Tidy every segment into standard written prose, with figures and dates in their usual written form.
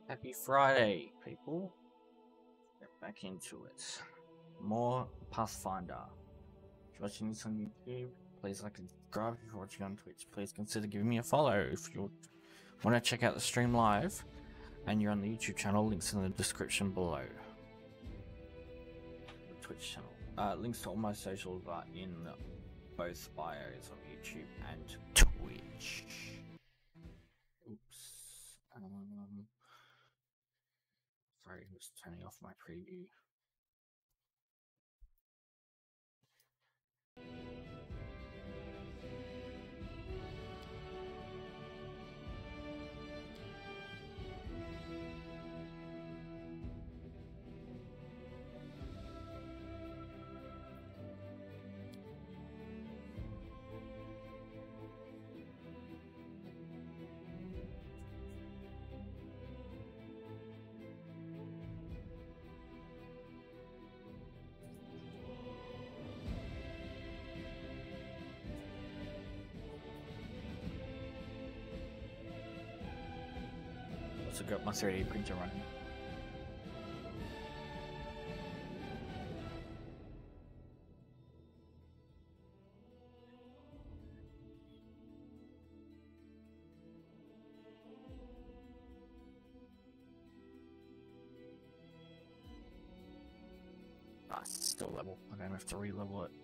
Happy Friday, people. Get back into it. More Pathfinder. If you're watching this on YouTube, please like and subscribe. If you're watching on Twitch, please consider giving me a follow. If you want to check out the stream live and you're on the YouTube channel, links in the description below. The Twitch channel. Links to all my socials are in both bios on YouTube and Twitch. Oops. Sorry, I was turning off my preview. Also got my 3D printer running. Ah, it's still level. I don't have to re-level it.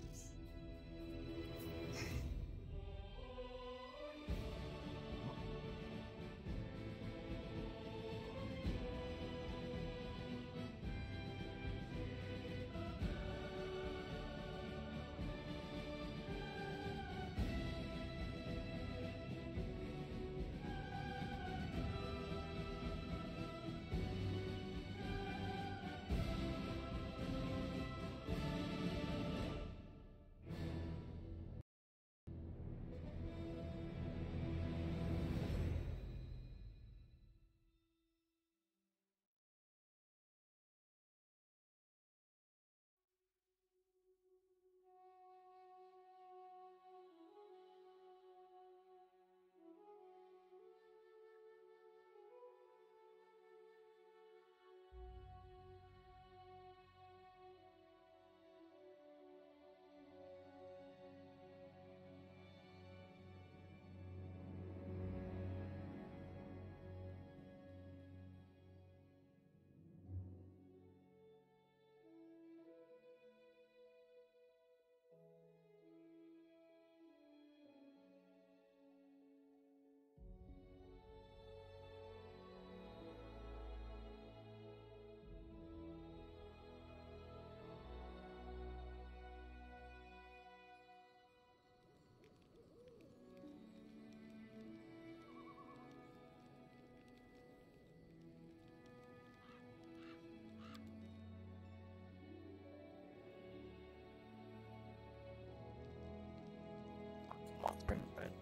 Bring it back.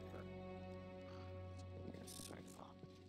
Yes, so far.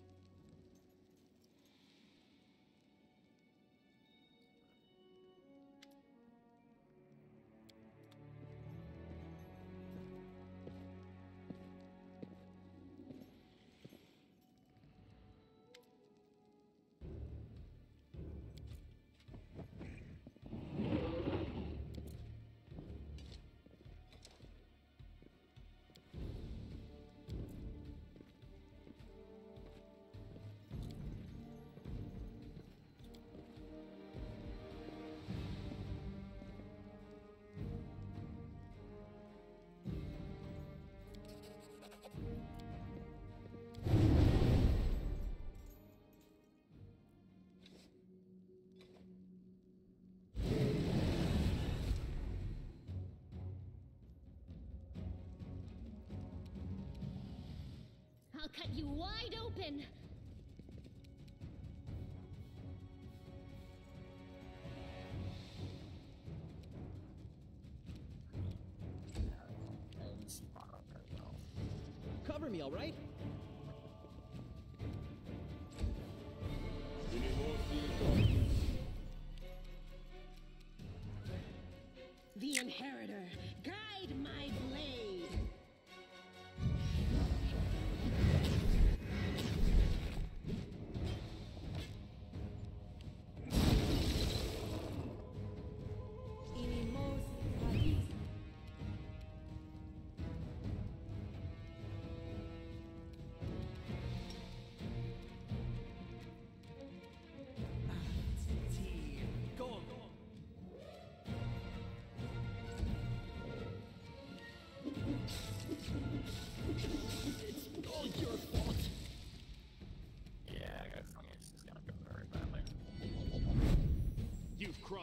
I'll cut you wide open! Cover me, all right? The Inheritor, guide my blade!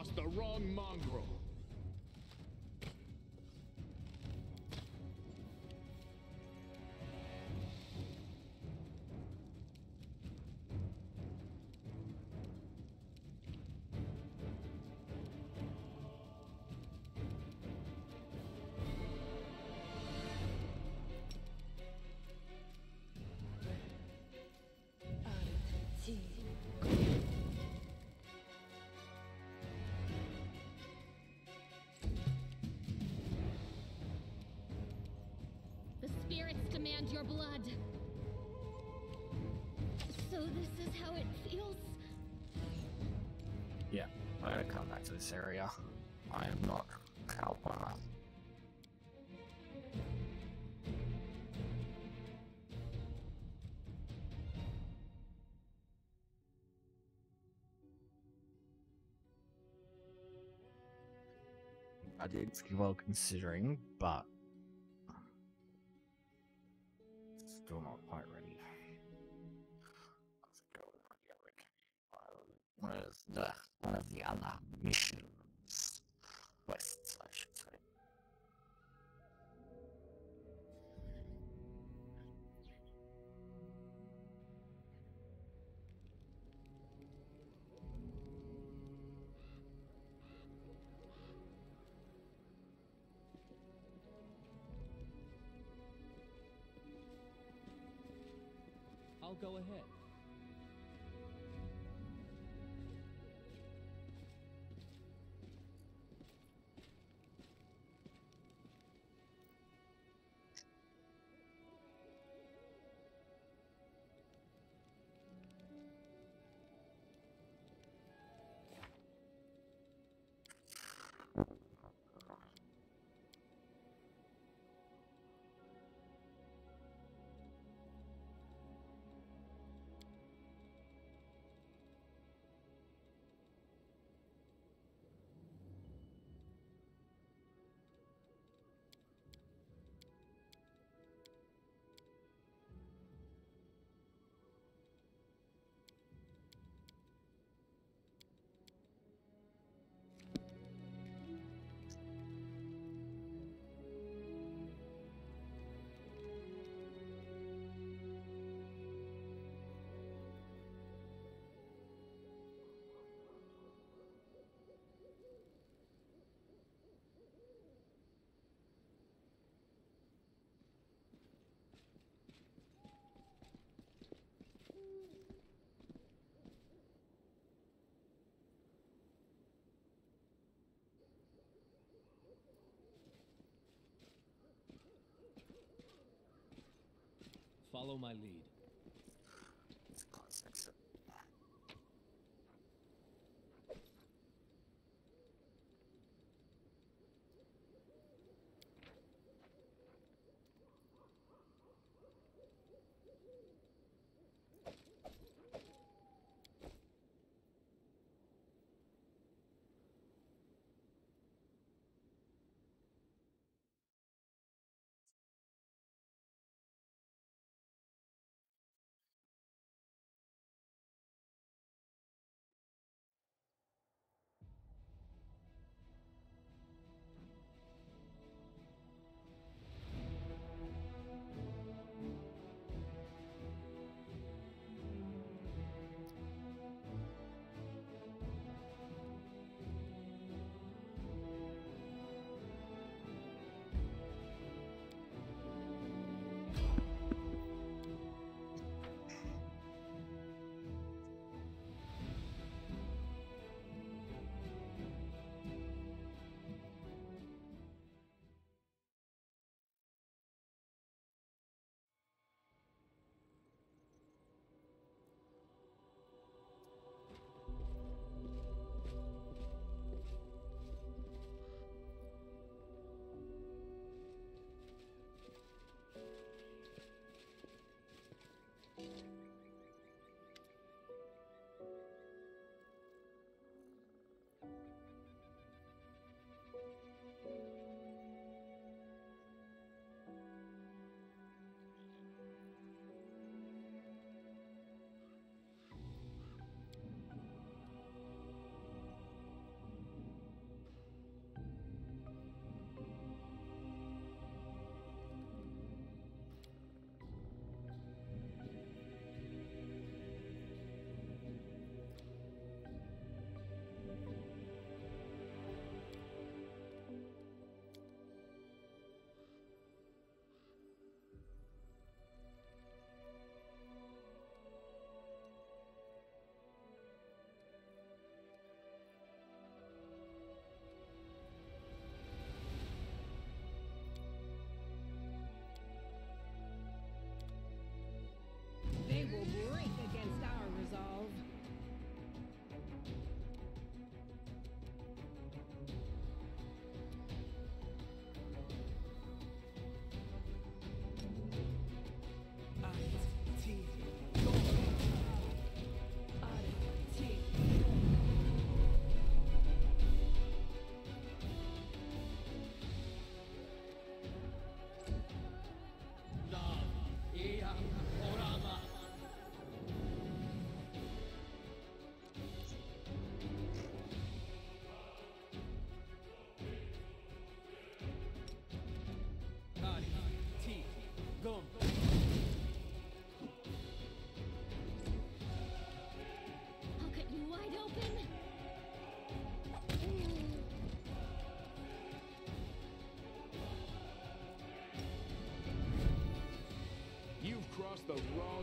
lost the wrong mongrel. The spirits demand your blood. So this is how it feels? Yeah, I gotta come back to this area. I am not Kalpa. I did pretty well considering, but still not quite ready. Let's go over here. Where's one of the other missions? Quests, I should say. I'll go ahead. Follow my lead.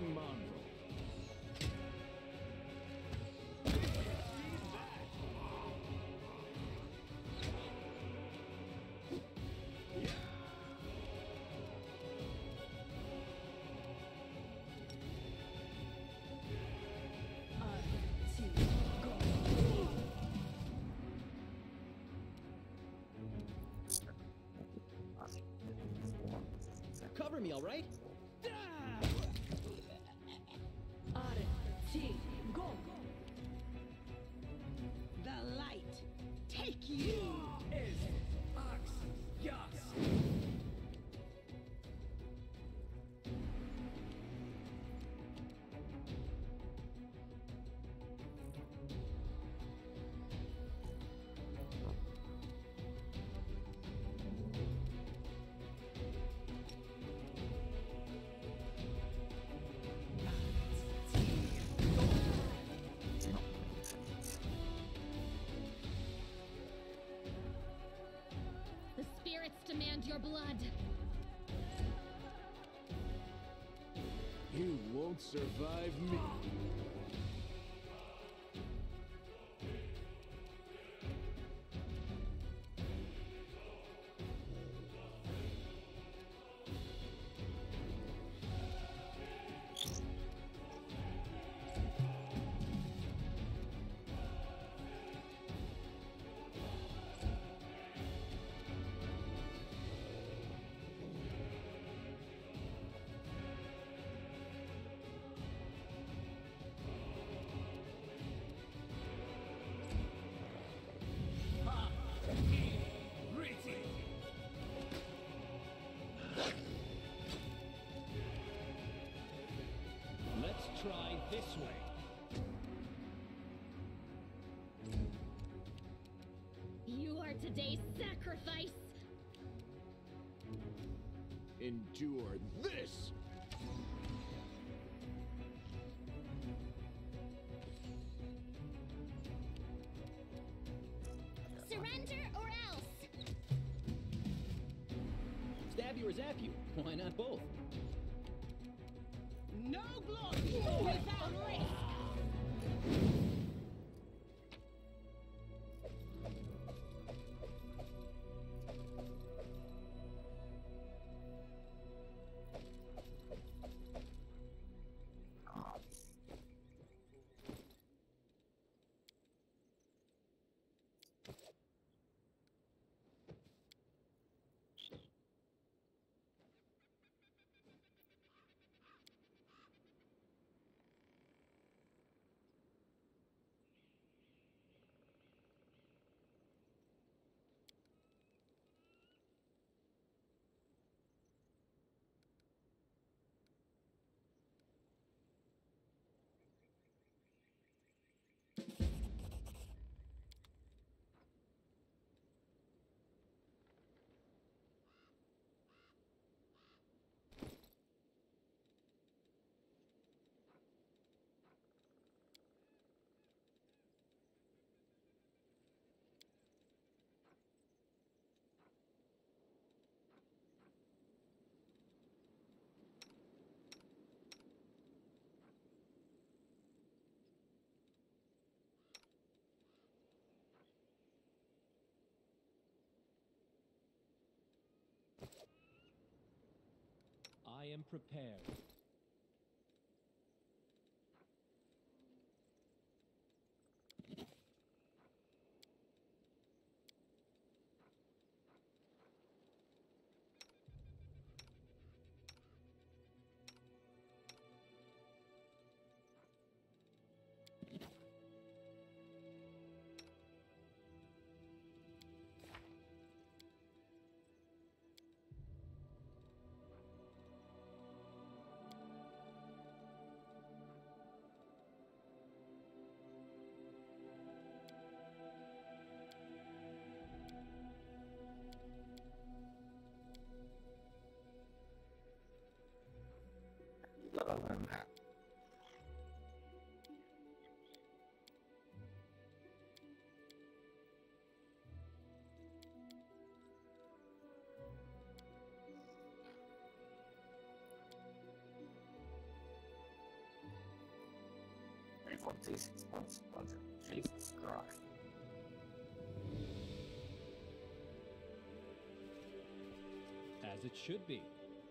young mongrel. Cover me, all right? Go. The light. Take you. Is Ox Yas. The spirits demand your blood. You won't survive me. Let's try this way. You are today's sacrifice. Endure this! Surrender or else. Stab you or zap you. Why not both? No glory without risk. I am prepared. 46 budget. Jesus Christ. As it should be.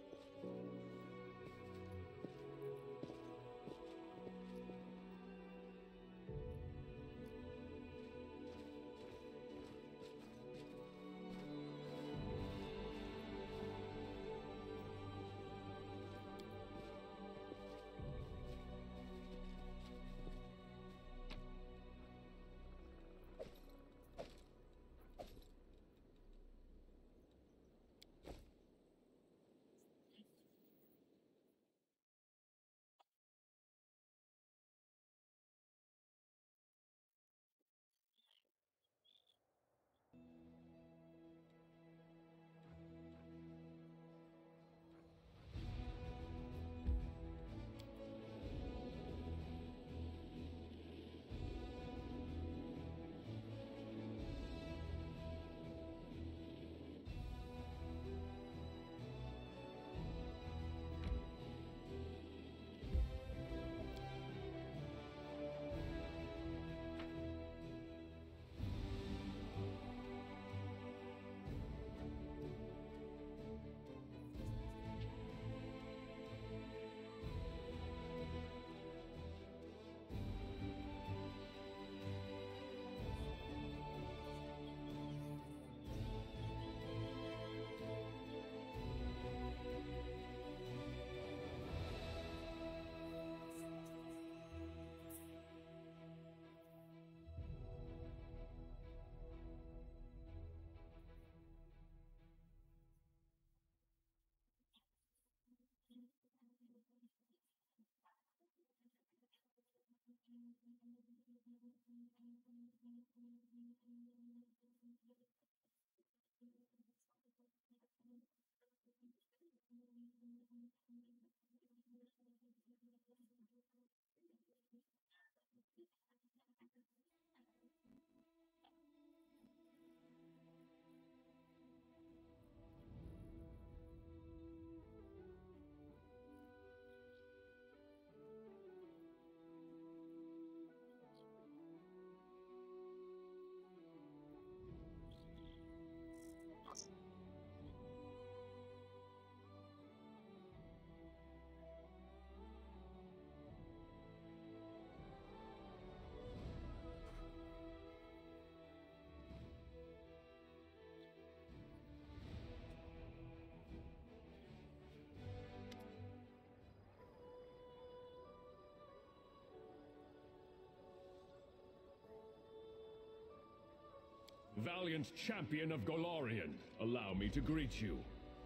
Valiant champion of Golarion, allow me to greet you.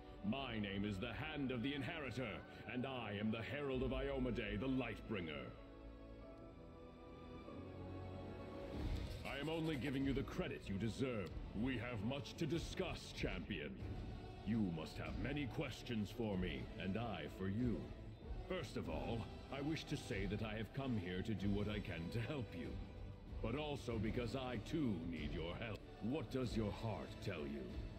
My name is the Hand of the Inheritor, and I am the Herald of Iomedae, the Lightbringer. I am only giving you the credit you deserve. We have much to discuss, champion. You must have many questions for me, and I for you. First of all, I wish to say that I have come here to do what I can to help you. But also because I too need your help. What does your heart tell you?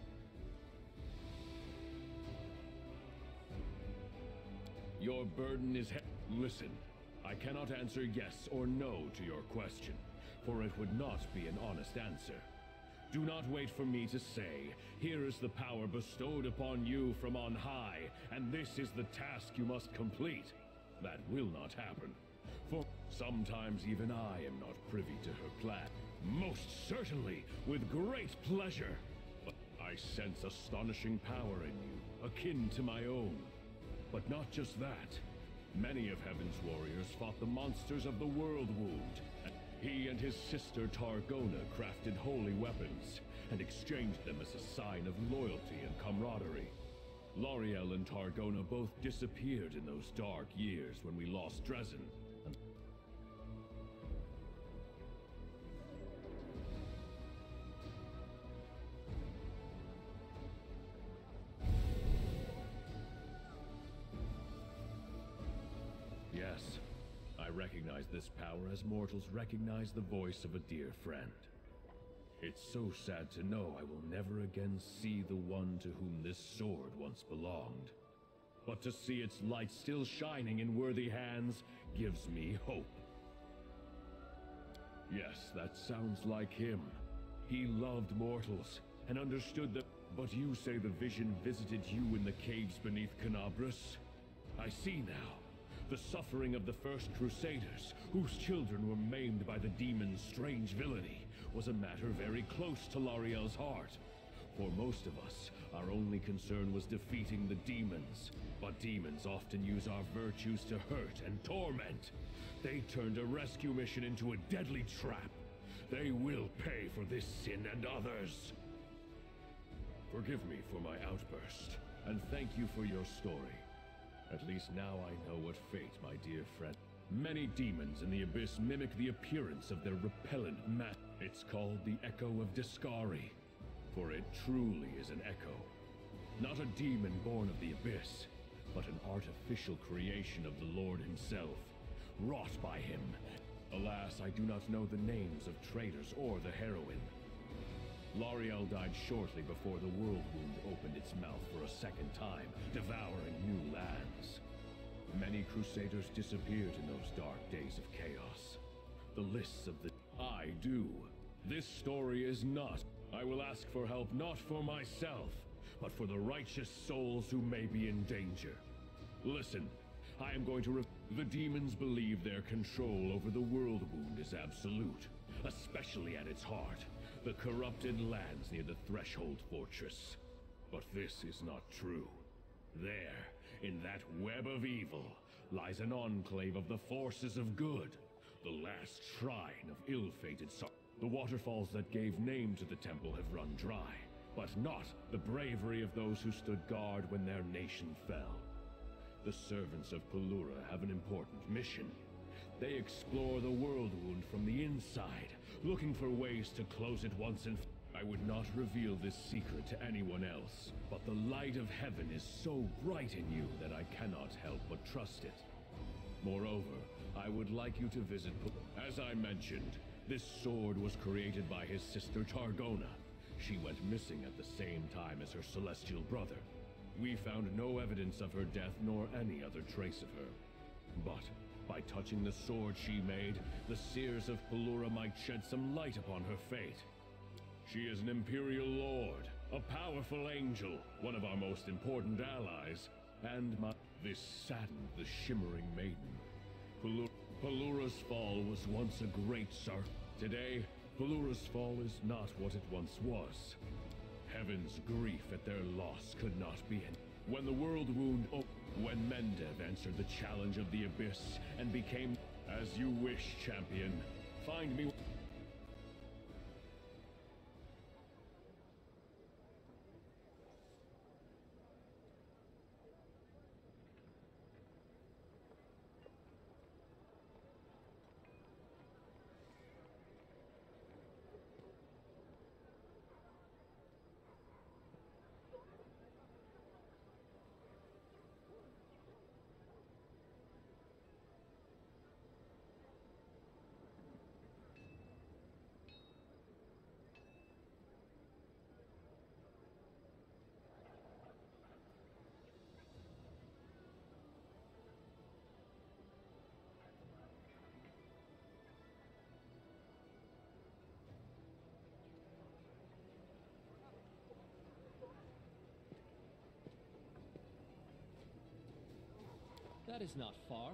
Your burden is Listen, I cannot answer yes or no to your question, for it would not be an honest answer. Do not wait for me to say, here is the power bestowed upon you from on high, and this is the task you must complete. That will not happen. For sometimes even I am not privy to her plan. Most certainly, with great pleasure. I sense astonishing power in you, akin to my own. But not just that. Many of Heaven's warriors fought the monsters of the World Wound. He and his sister Targona crafted holy weapons, and exchanged them as a sign of loyalty and camaraderie. L'Oreal and Targona both disappeared in those dark years when we lost Dresden. Yes, I recognize this power as mortals recognize the voice of a dear friend. It's so sad to know I will never again see the one to whom this sword once belonged. But to see its light still shining in worthy hands gives me hope. Yes, that sounds like him. He loved mortals and understood that. But you say the vision visited you in the caves beneath Canabras? I see now. The suffering of the first Crusaders, whose children were maimed by the demon's strange villainy, was a matter very close to Lariel's heart. For most of us, our only concern was defeating the demons. But demons often use our virtues to hurt and torment. They turned a rescue mission into a deadly trap. They will pay for this sin and others. Forgive me for my outburst, and thank you for your story. At least now I know what fate, my dear friend. Many demons in the Abyss mimic the appearance of their repellent master. It's called the Echo of Discari, for it truly is an echo. Not a demon born of the Abyss, but an artificial creation of the Lord himself, wrought by him. Alas, I do not know the names of traitors or the heroine. Lariel died shortly before the World Wound opened its mouth for a second time, devouring new lands. Many Crusaders disappeared in those dark days of chaos. The lists of the... I do. This story is not. I will ask for help not for myself, but for the righteous souls who may be in danger. Listen, I am going to... The demons believe their control over the World Wound is absolute, especially at its heart. The corrupted lands near the Threshold Fortress. But this is not true. There, in that web of evil, lies an enclave of the forces of good. The last shrine of ill-fated sorrow. The waterfalls that gave name to the temple have run dry, but not the bravery of those who stood guard when their nation fell. The servants of Pelura have an important mission. They explore the World Wound from the inside, looking for ways to close it once and I would not reveal this secret to anyone else, but the light of heaven is so bright in you that I cannot help but trust it. Moreover, I would like you to visit As I mentioned, this sword was created by his sister Targona. She went missing at the same time as her celestial brother. We found no evidence of her death nor any other trace of her. But by touching the sword she made, the seers of Pelura might shed some light upon her fate. She is an Imperial Lord, a powerful angel, one of our most important allies, and This saddened the Shimmering Maiden. Pelura's fall was once a great Today, Pelura's fall is not what it once was. Heaven's grief at their loss could not be ended. When the World Wound when Mendev answered the challenge of the Abyss and became... As you wish, champion. Find me... That is not far.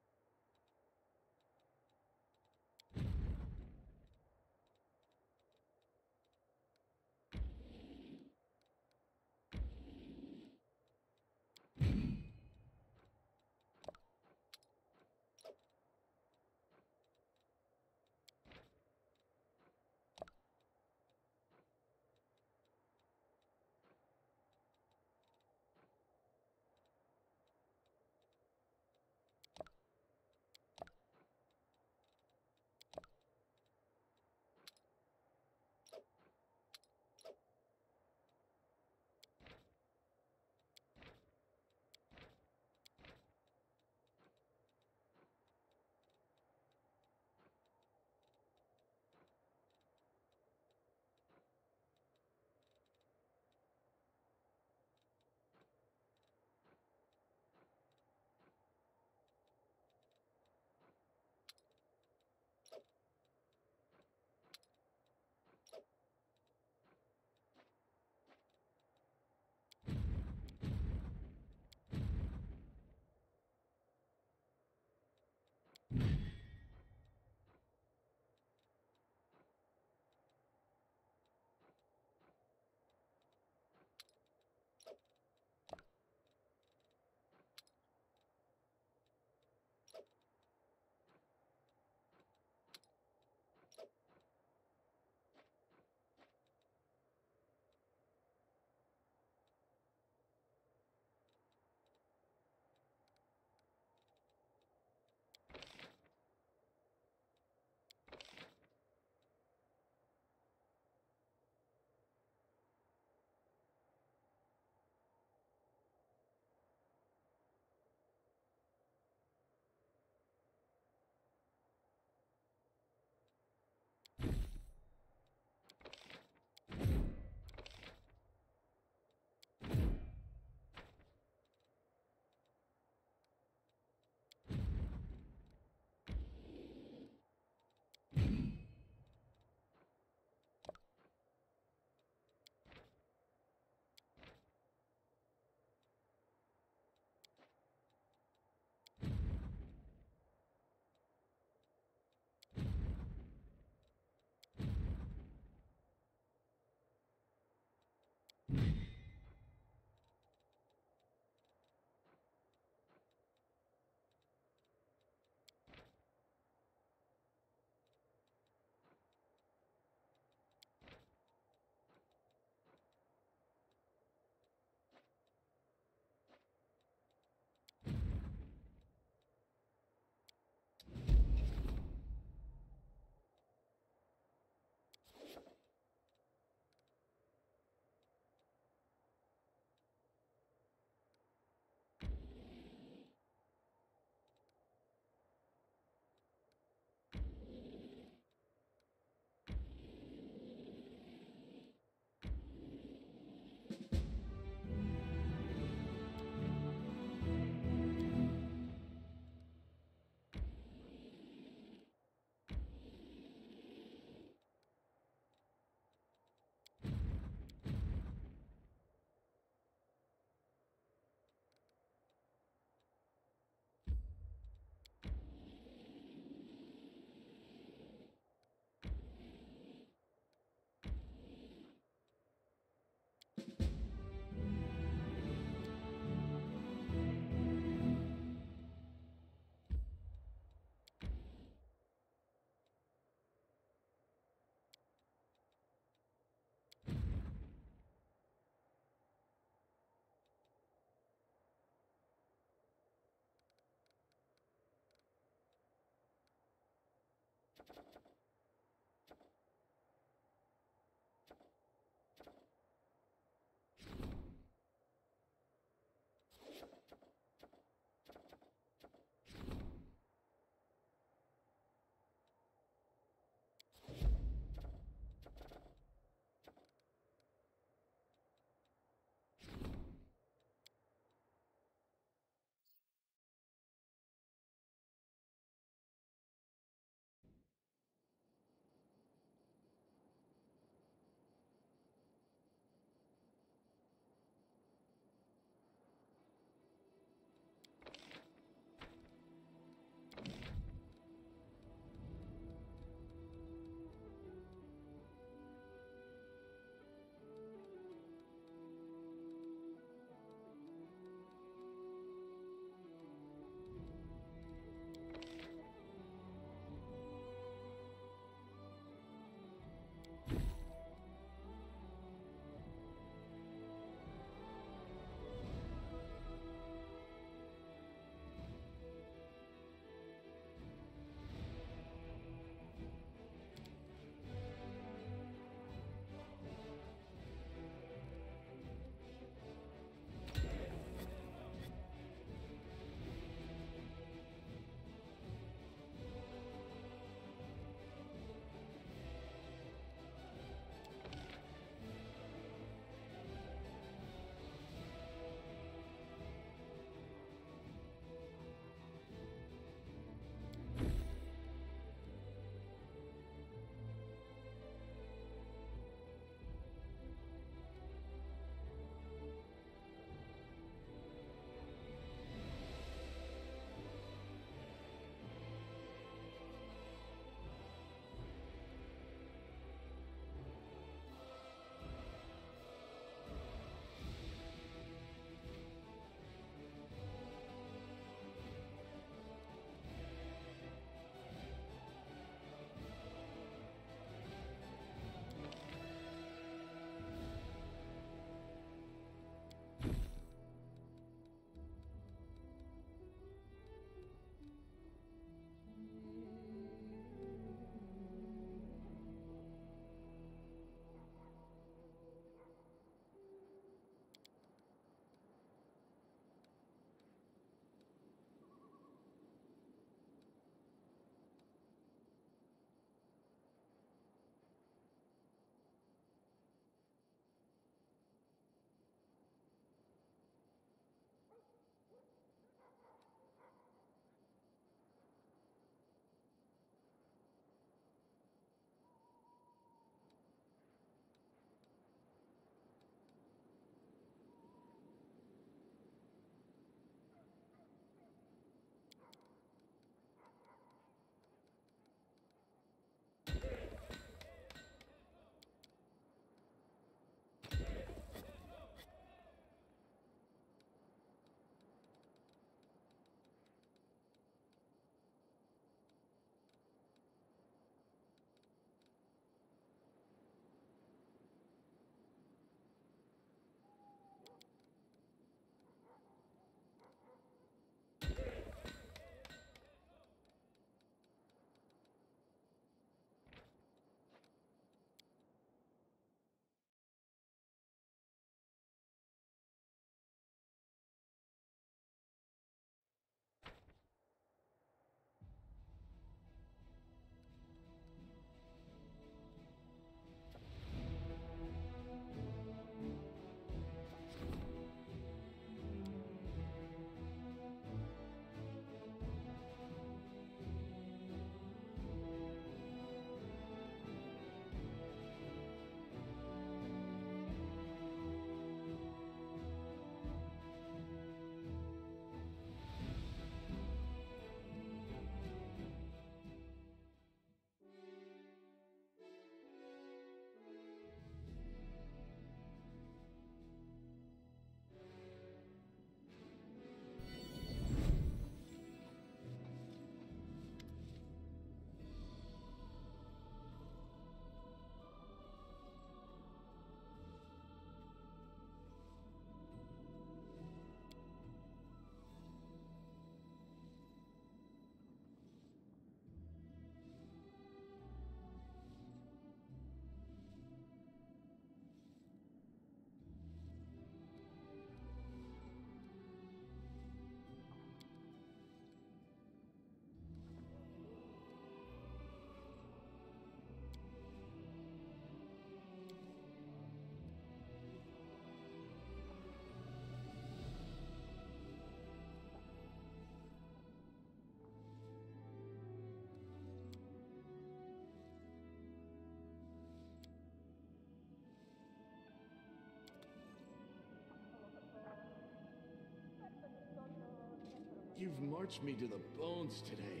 You've marched me to the bones today.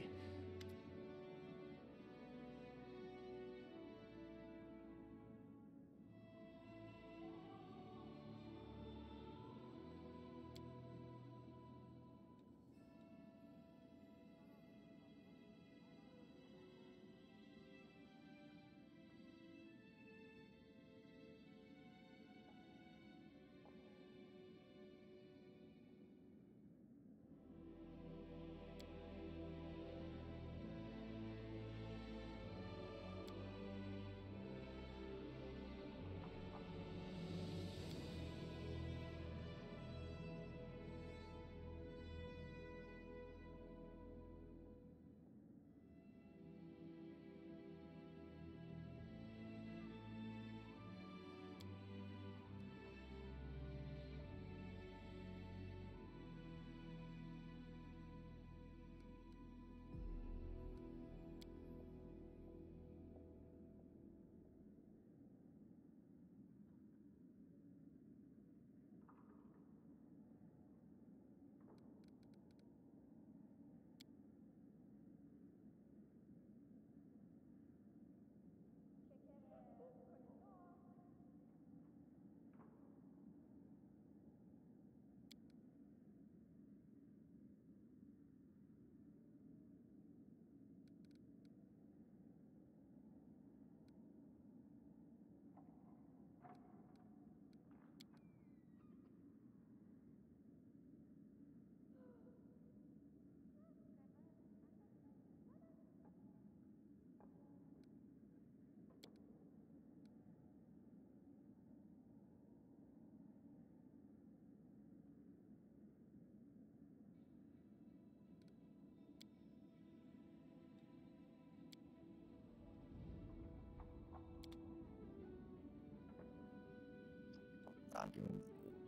Argument.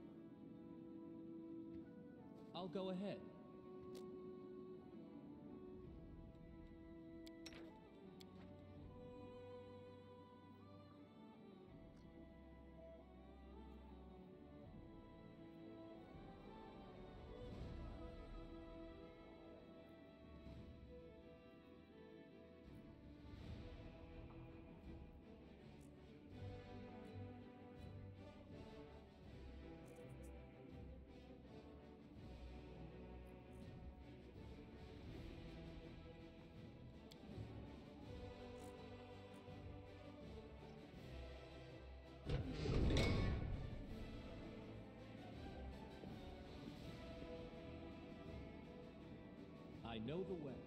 I'll go ahead. I know the way.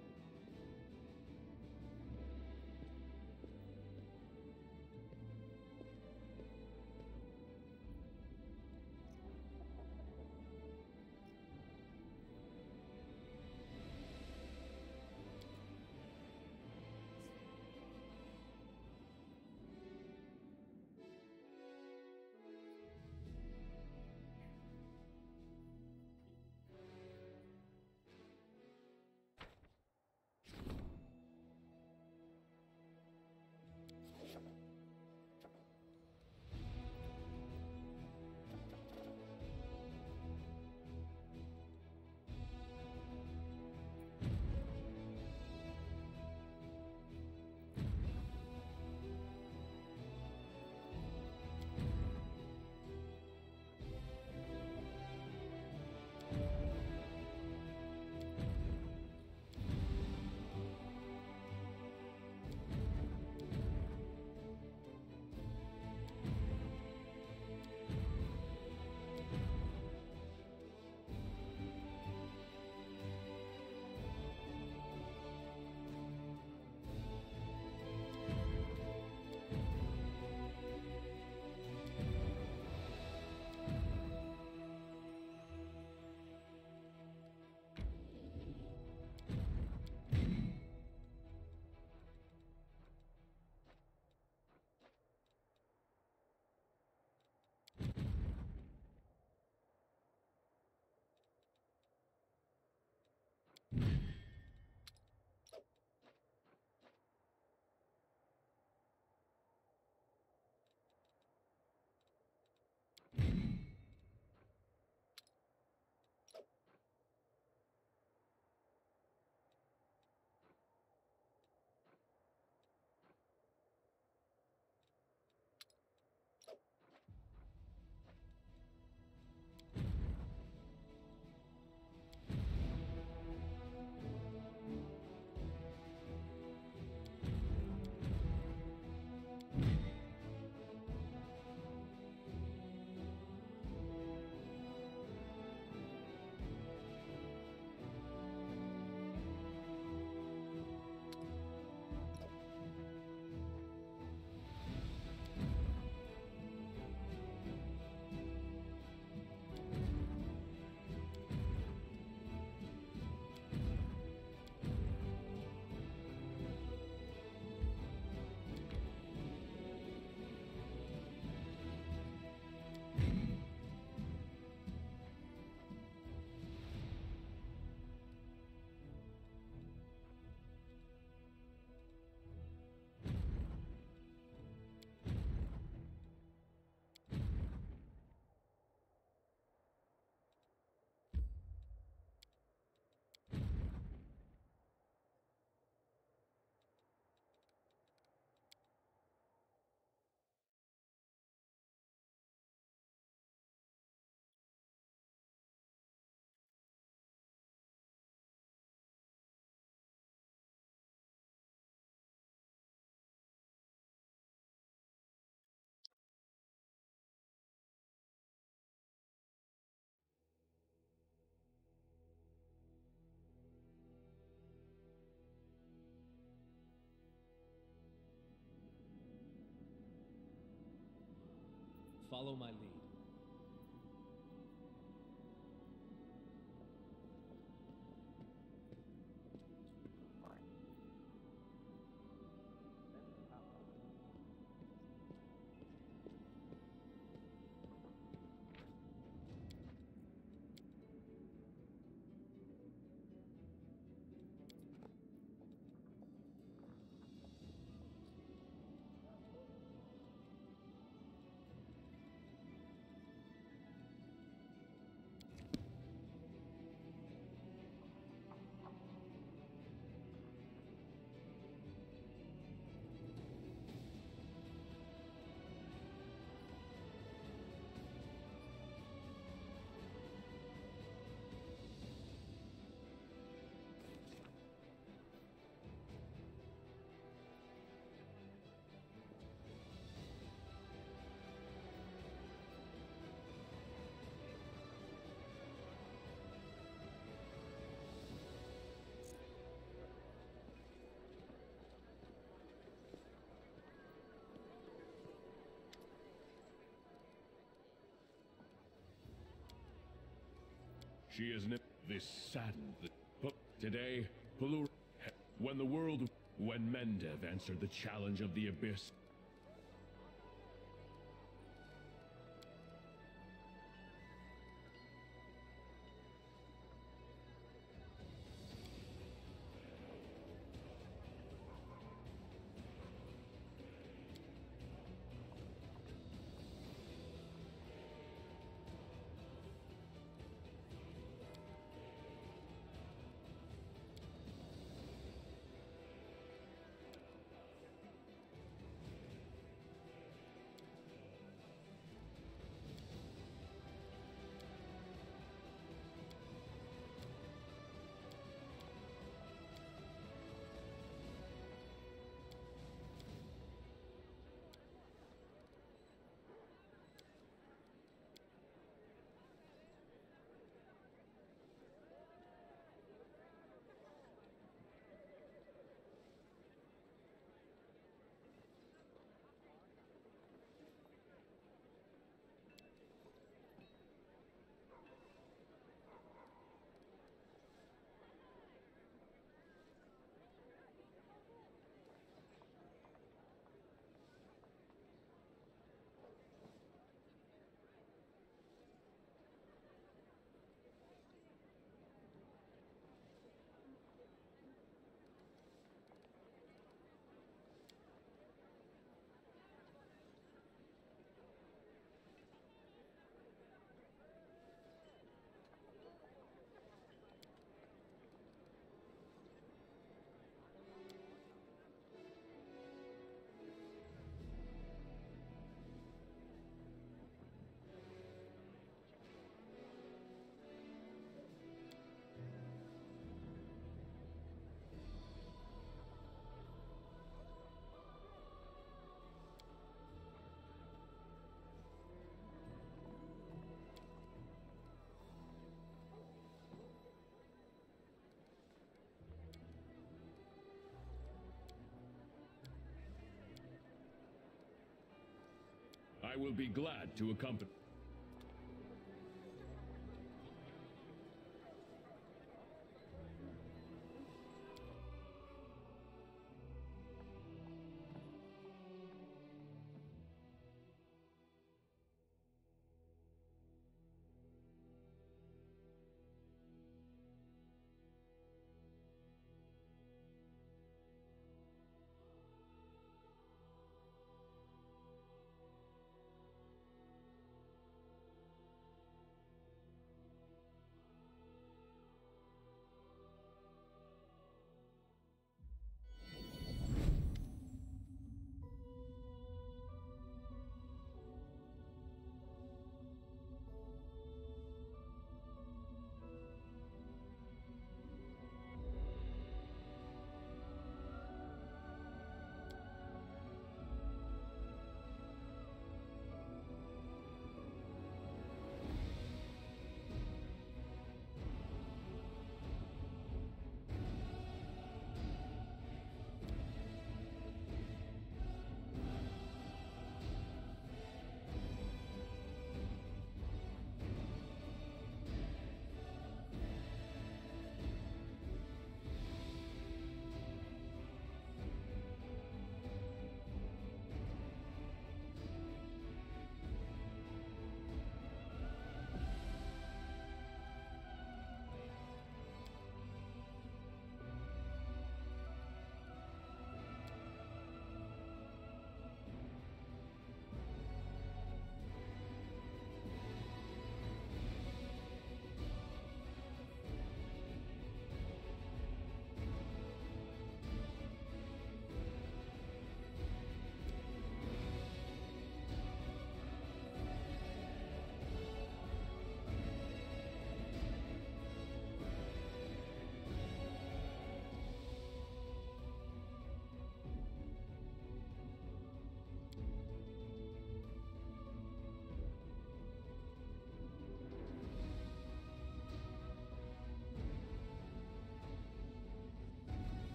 Follow my lead. She is this saddened. But today, Pelur, when Mendev answered the challenge of the Abyss, I will be glad to accompany.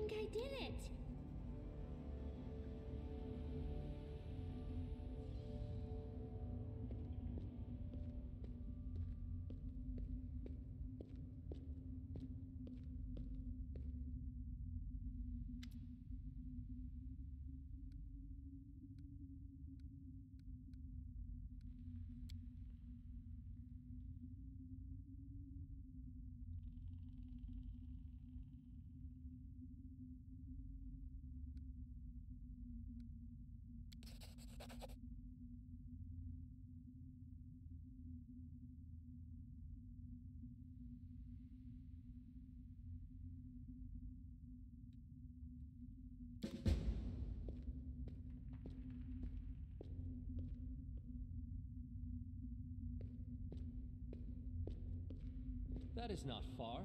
think I did it. That is not far.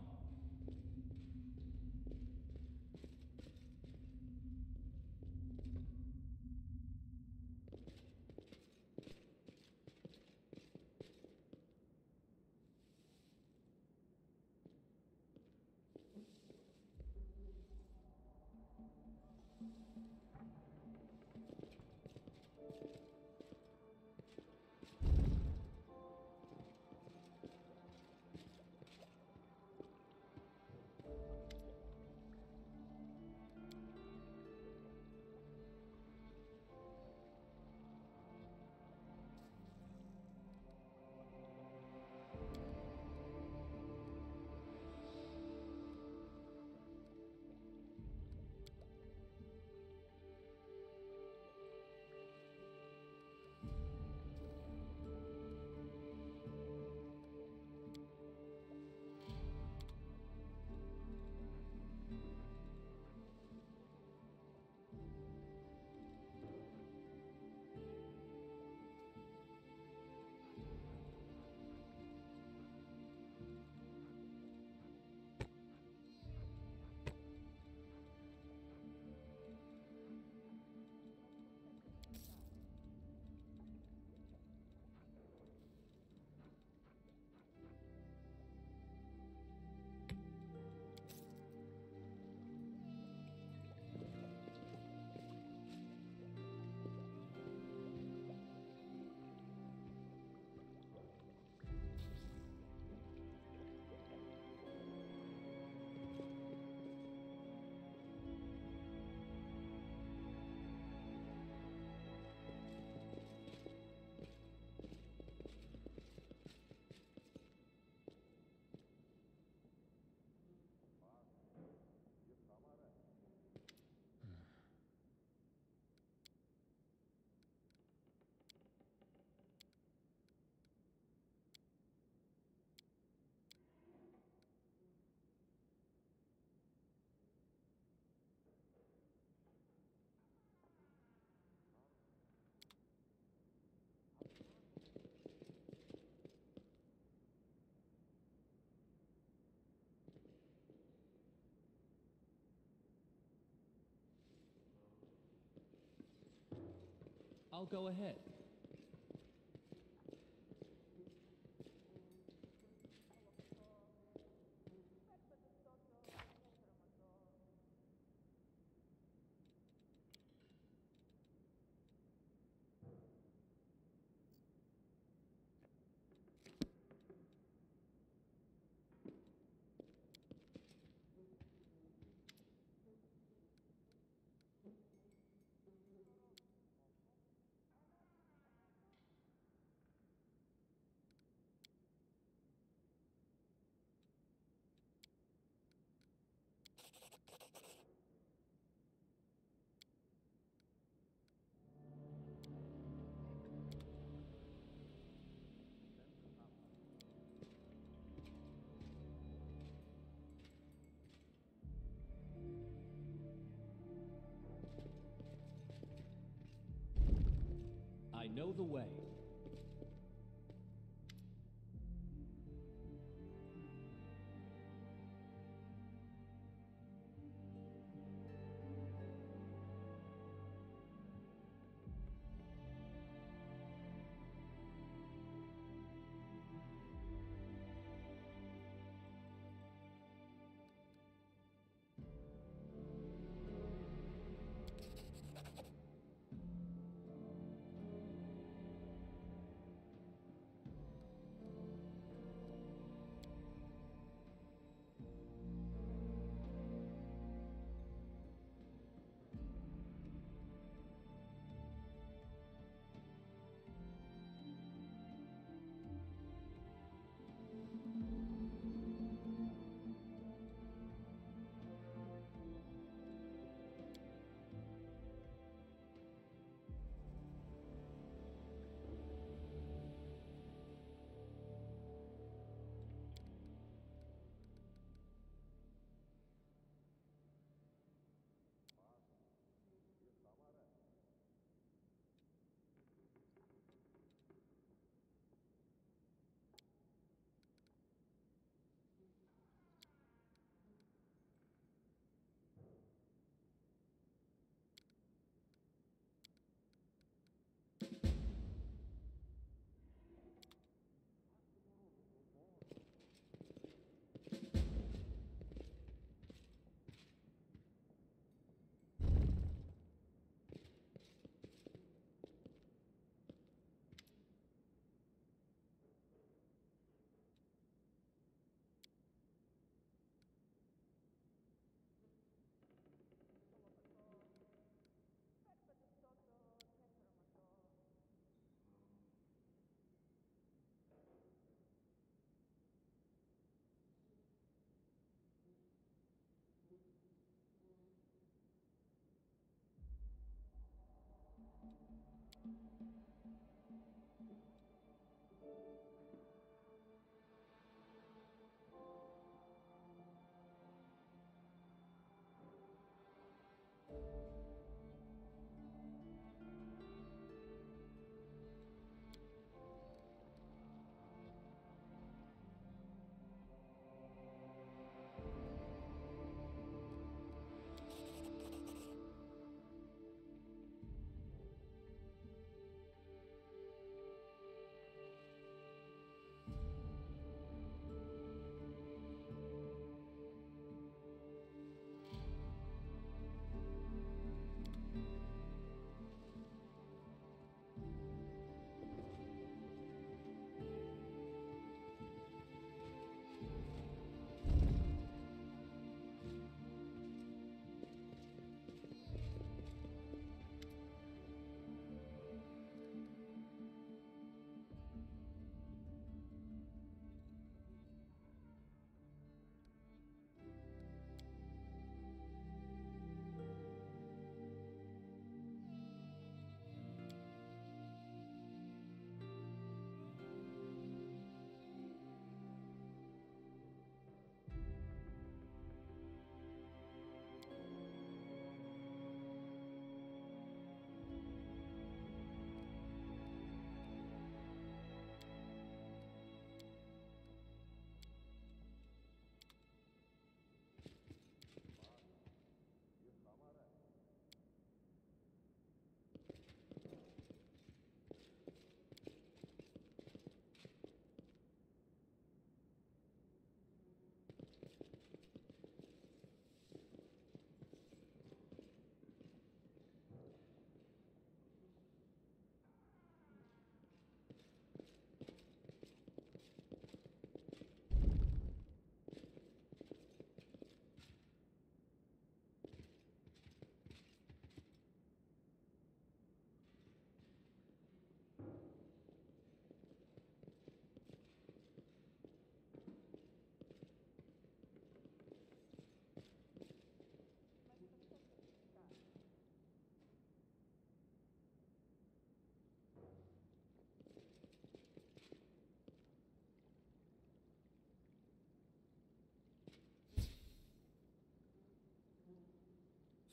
I'll go ahead. I know the way.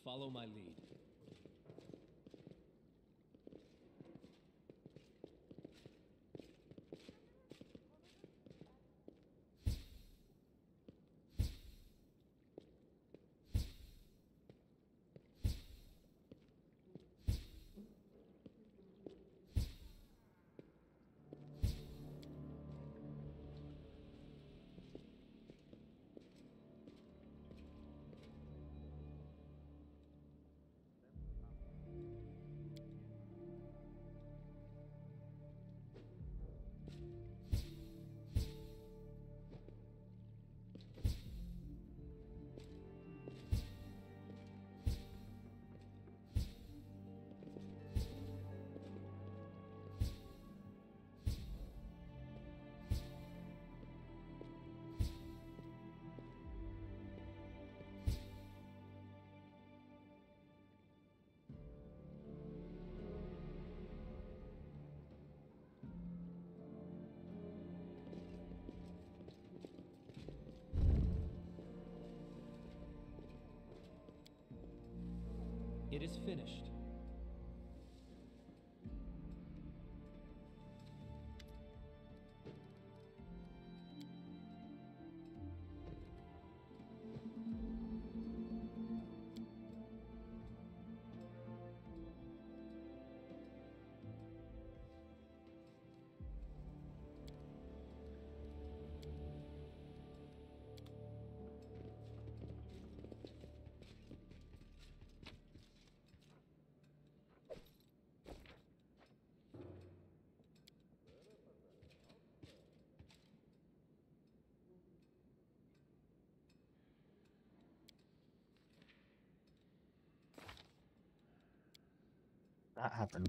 Follow my lead. It is finished. That happened.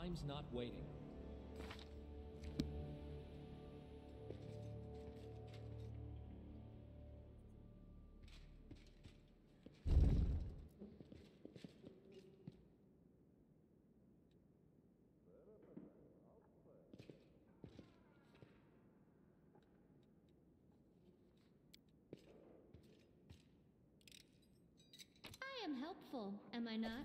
Time's not waiting. I am helpful, am I not?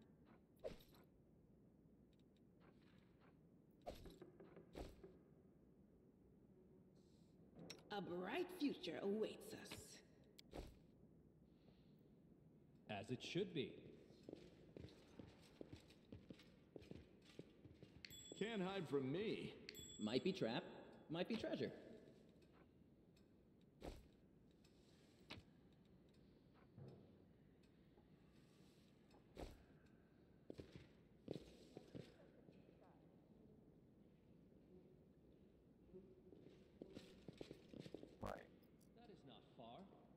A bright future awaits us. As it should be. Can't hide from me. Might be trap, might be treasure. Right. That is not far.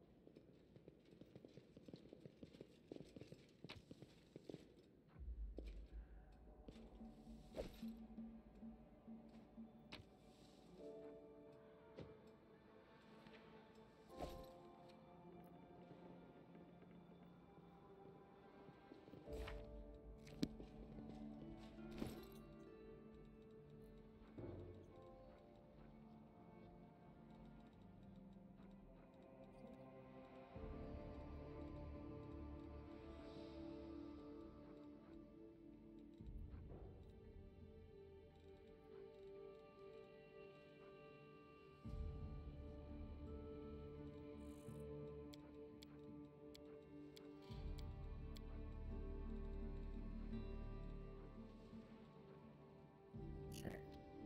Okay.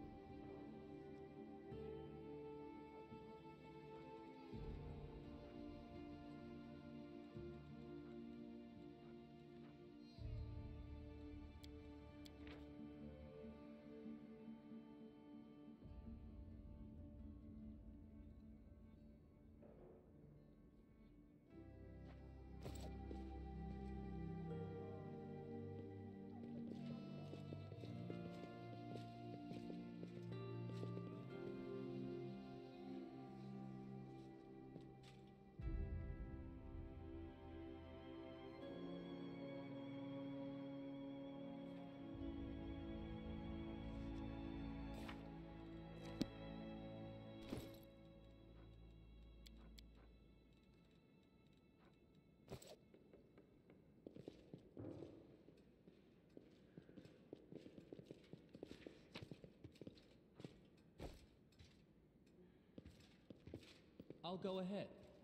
I'll go ahead.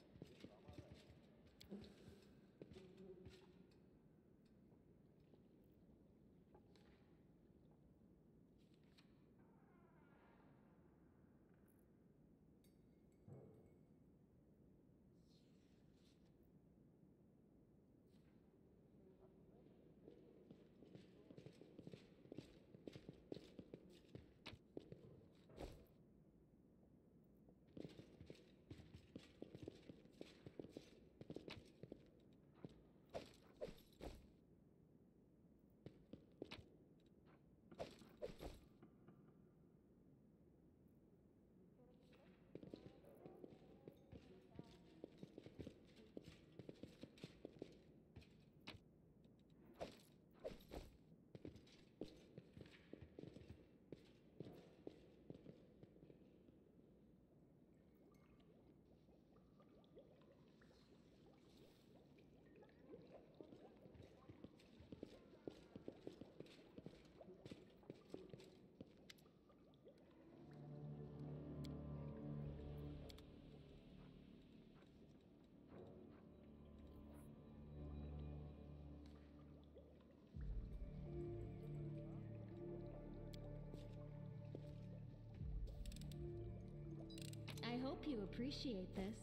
I hope you appreciate this.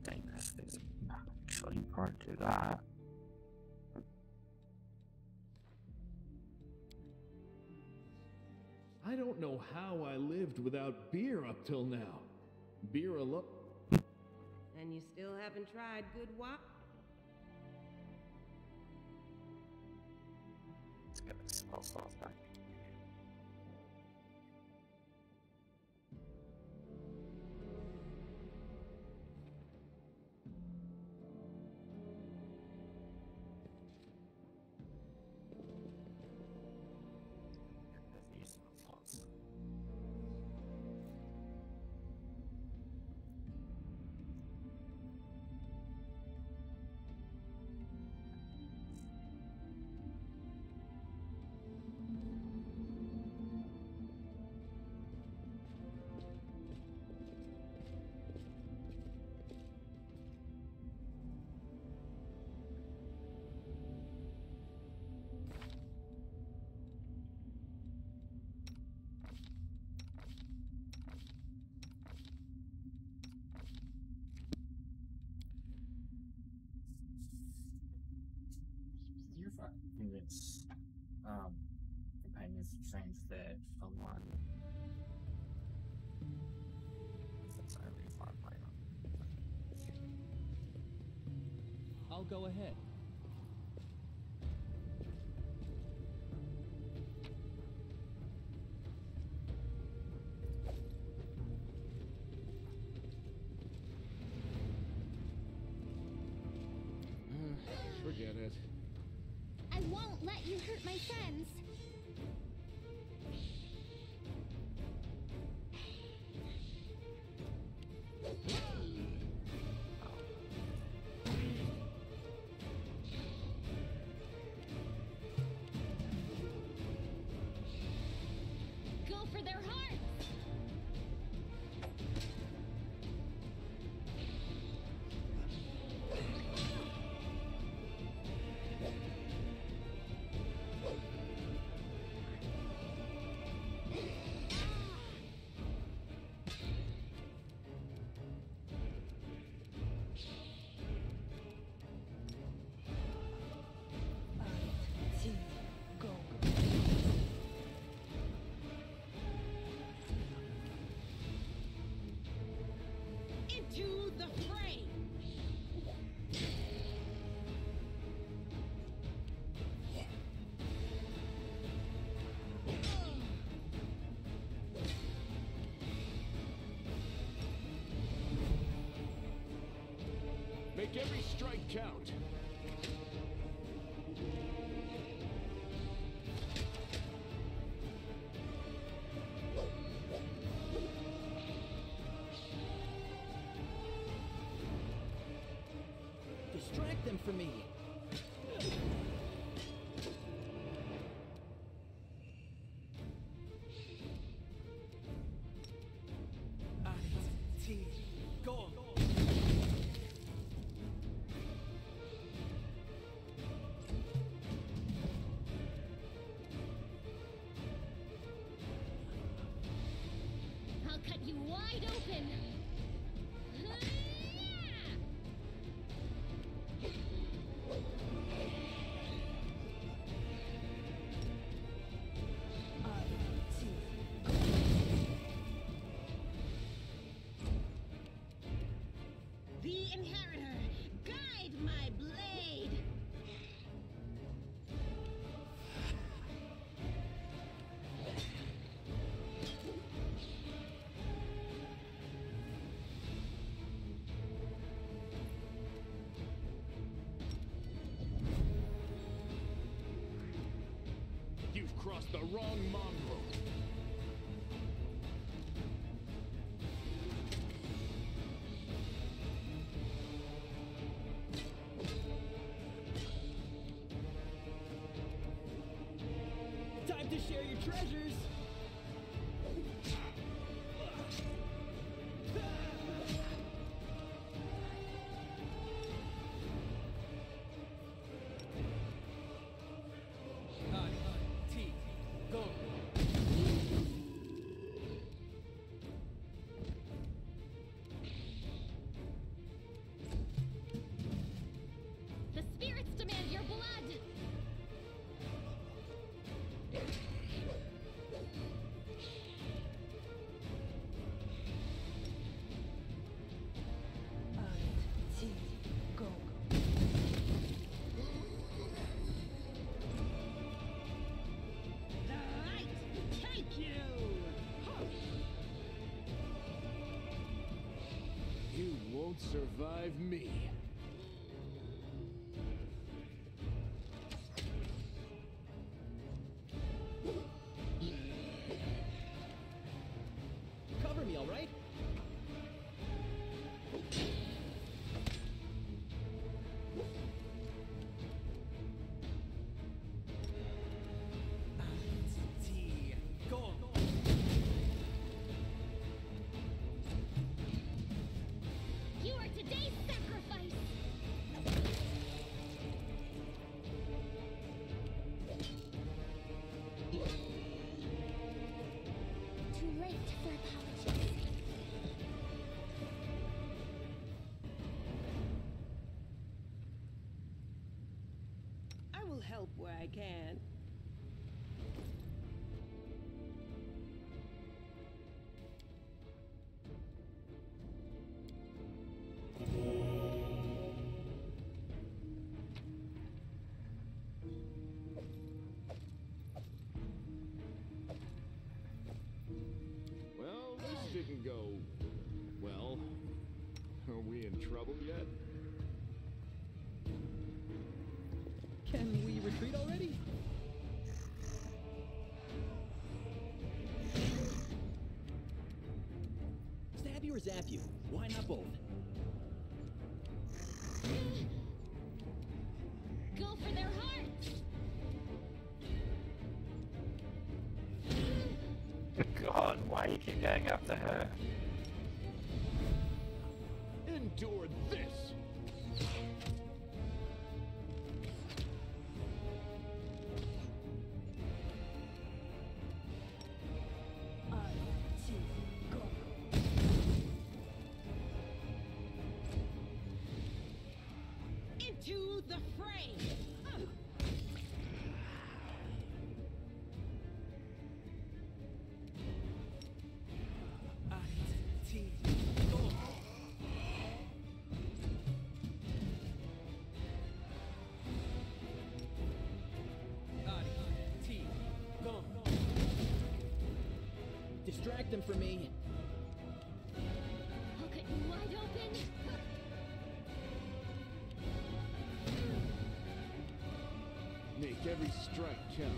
dangerous things. Actually, you can't do that. I don't know how I lived without beer up till now. Beer alone. And you still haven't tried good wine? Let's get this spell slots back. These slots. You convince companions to change their alignment. That's only 5 player. I'll go ahead. Forget it. I won't let you hurt my friends. Go for their hearts. Into the fray! Make every strike count. Distract them from me. Go. I'll cut you wide open. The Inheritor, guide my blade! You've crossed the wrong mongrel. Time to share your treasures. Go. survive me. Cover me, all right? You are today's sacrifice! Too late for apologies. I will help where I can. Well, this didn't go well. Are we in trouble yet? Can we retreat already? Stab you or zap you? Why not both? Go for their hearts! God, why you keep going after her? Endure this! Into the fray! Distract them for me. I'll cut you wide open! Make every strike count.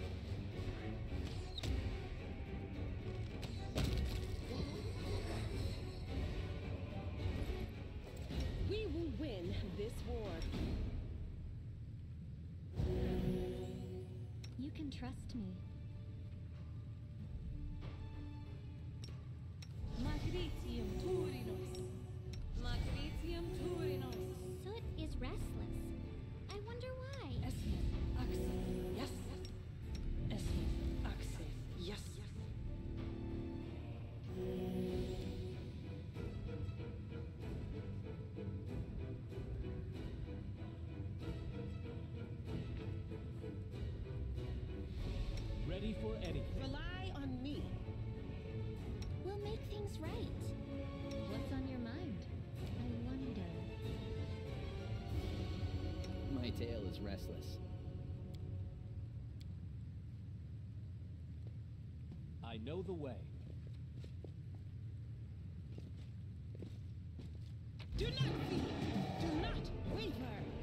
We will win this war. You can trust me. Matritium Turinos. Matritium Turinos. Soot is restless. I wonder why. Yes. Yes. Ready for anything. Rely on me. We'll make things right. What's on your mind? I wonder. My tail is restless. I know the way. Do not fear. Do not waver.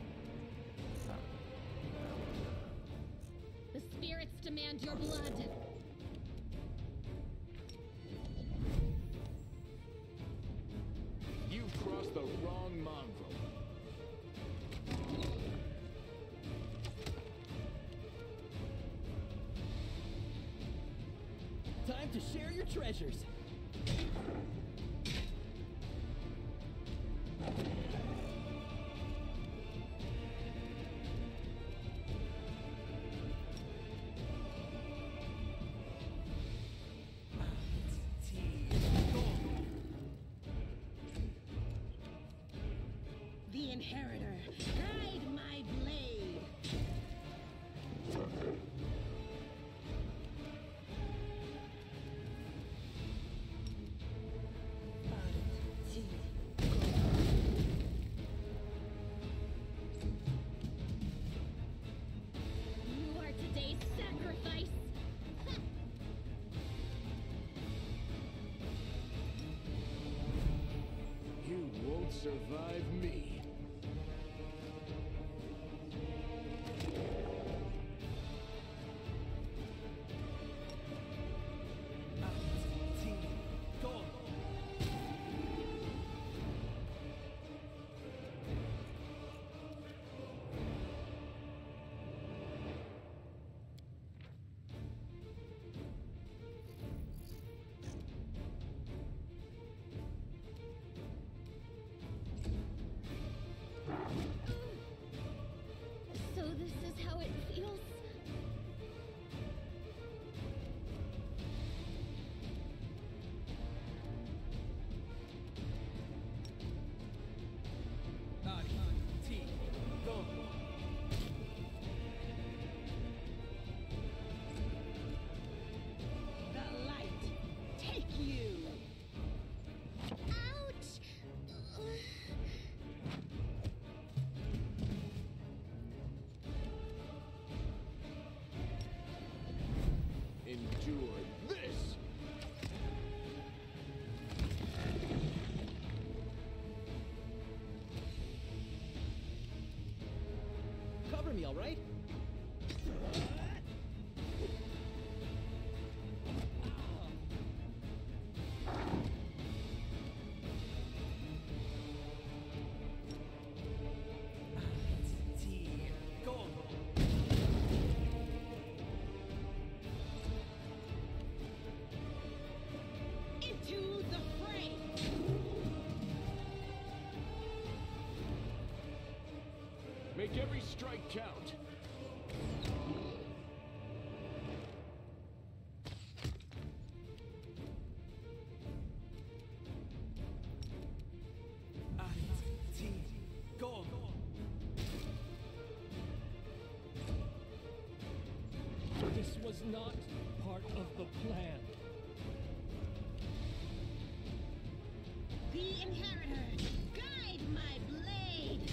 The spirits demand your blood. You crossed the wrong mongrel. Time to share your treasures. The inheritor, guide my blade. You are today's sacrifice. You won't survive me. So this is how it feels? The light, take you! Ouch! Endure this! Cover me, all right? Into the fray! Make every strike count. This was not part of the plan. The Inheritor, guide my blade!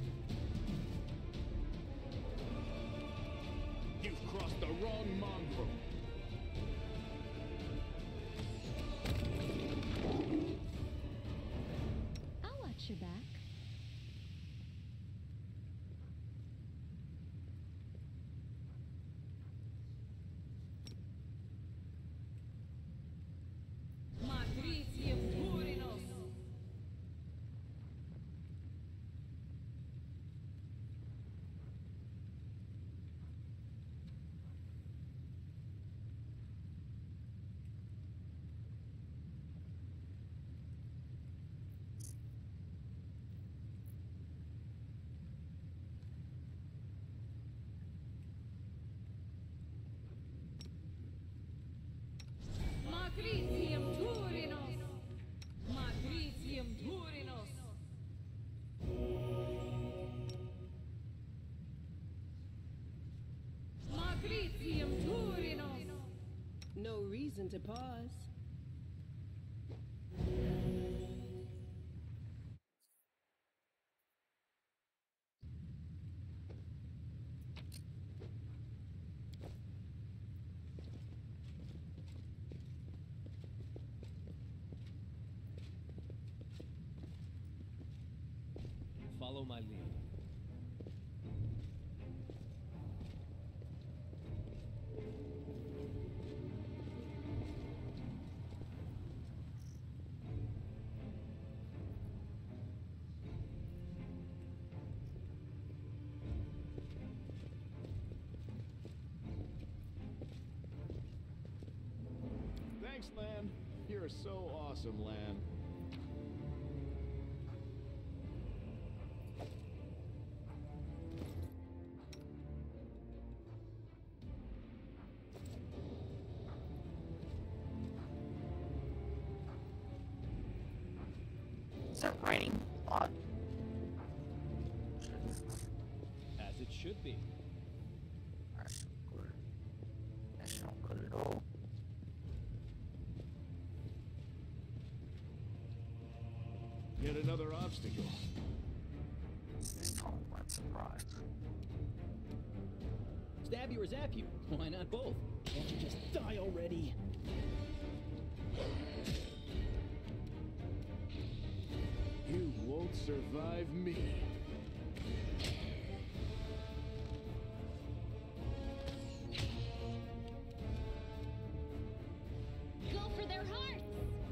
You've crossed the wrong mongrel. I'll watch your back. Matricium Turinos! Matricium Turinos! Matricium Turinos! Matricium Turinos! No reason to pause. Follow my lead. Thanks, Lan. You're so awesome, Lan. Is that raining a lot? As it should be. That's not good. That's not good at all. Yet another obstacle. This time might surprise. Stab you or zap you? Why not both? Can't you just die already? You won't survive me. Go for their hearts!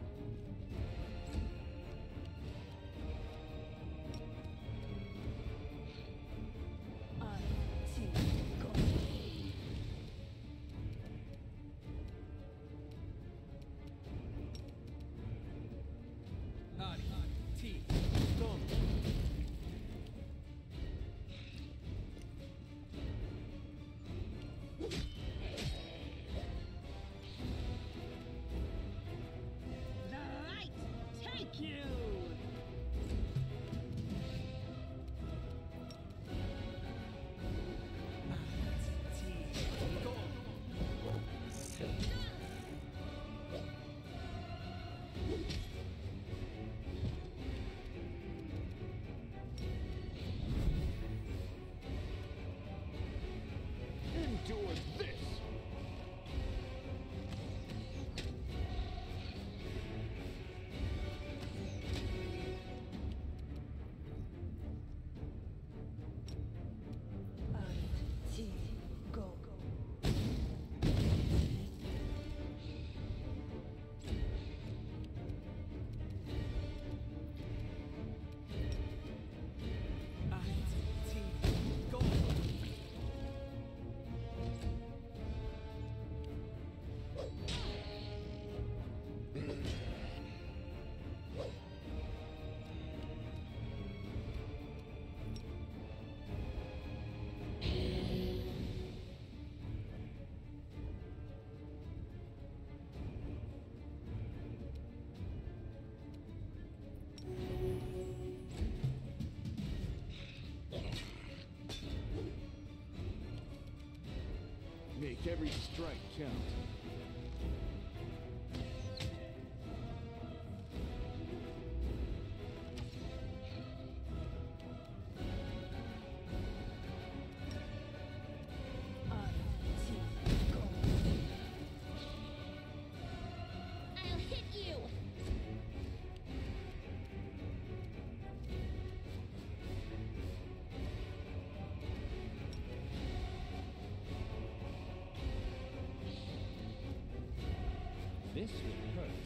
Endure this! Make every strike count. I'll hit you! This would hurt.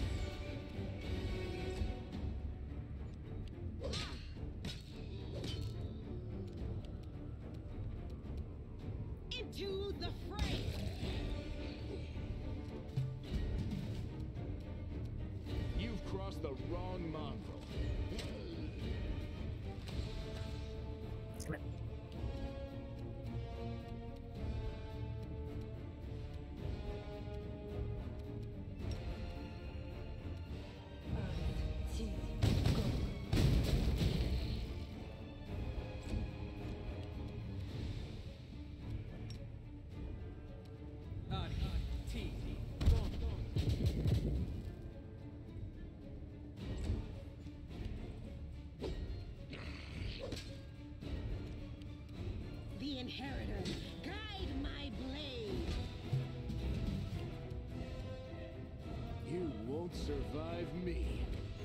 Into the fray! You've crossed the wrong mongrel. The Inheritor, guide my blade! You won't survive me.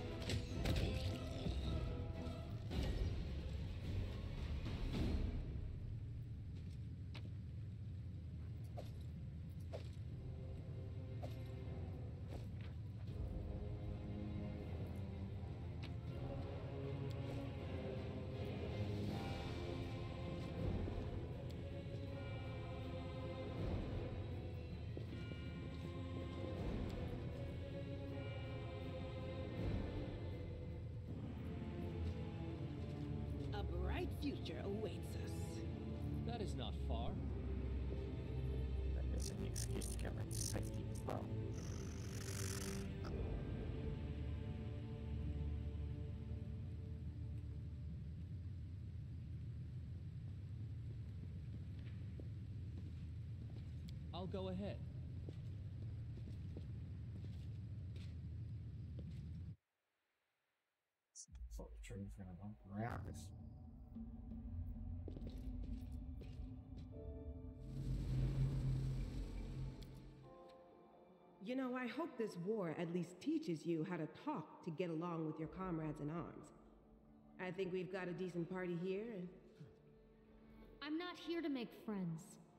A bright future awaits us. That is not far. That is an excuse to get my safety as well. I'll go ahead. So the tree's gonna bump around this. You know, I hope this war at least teaches you how to talk to get along with your comrades in arms. I think we've got a decent party here, and I'm not here to make friends.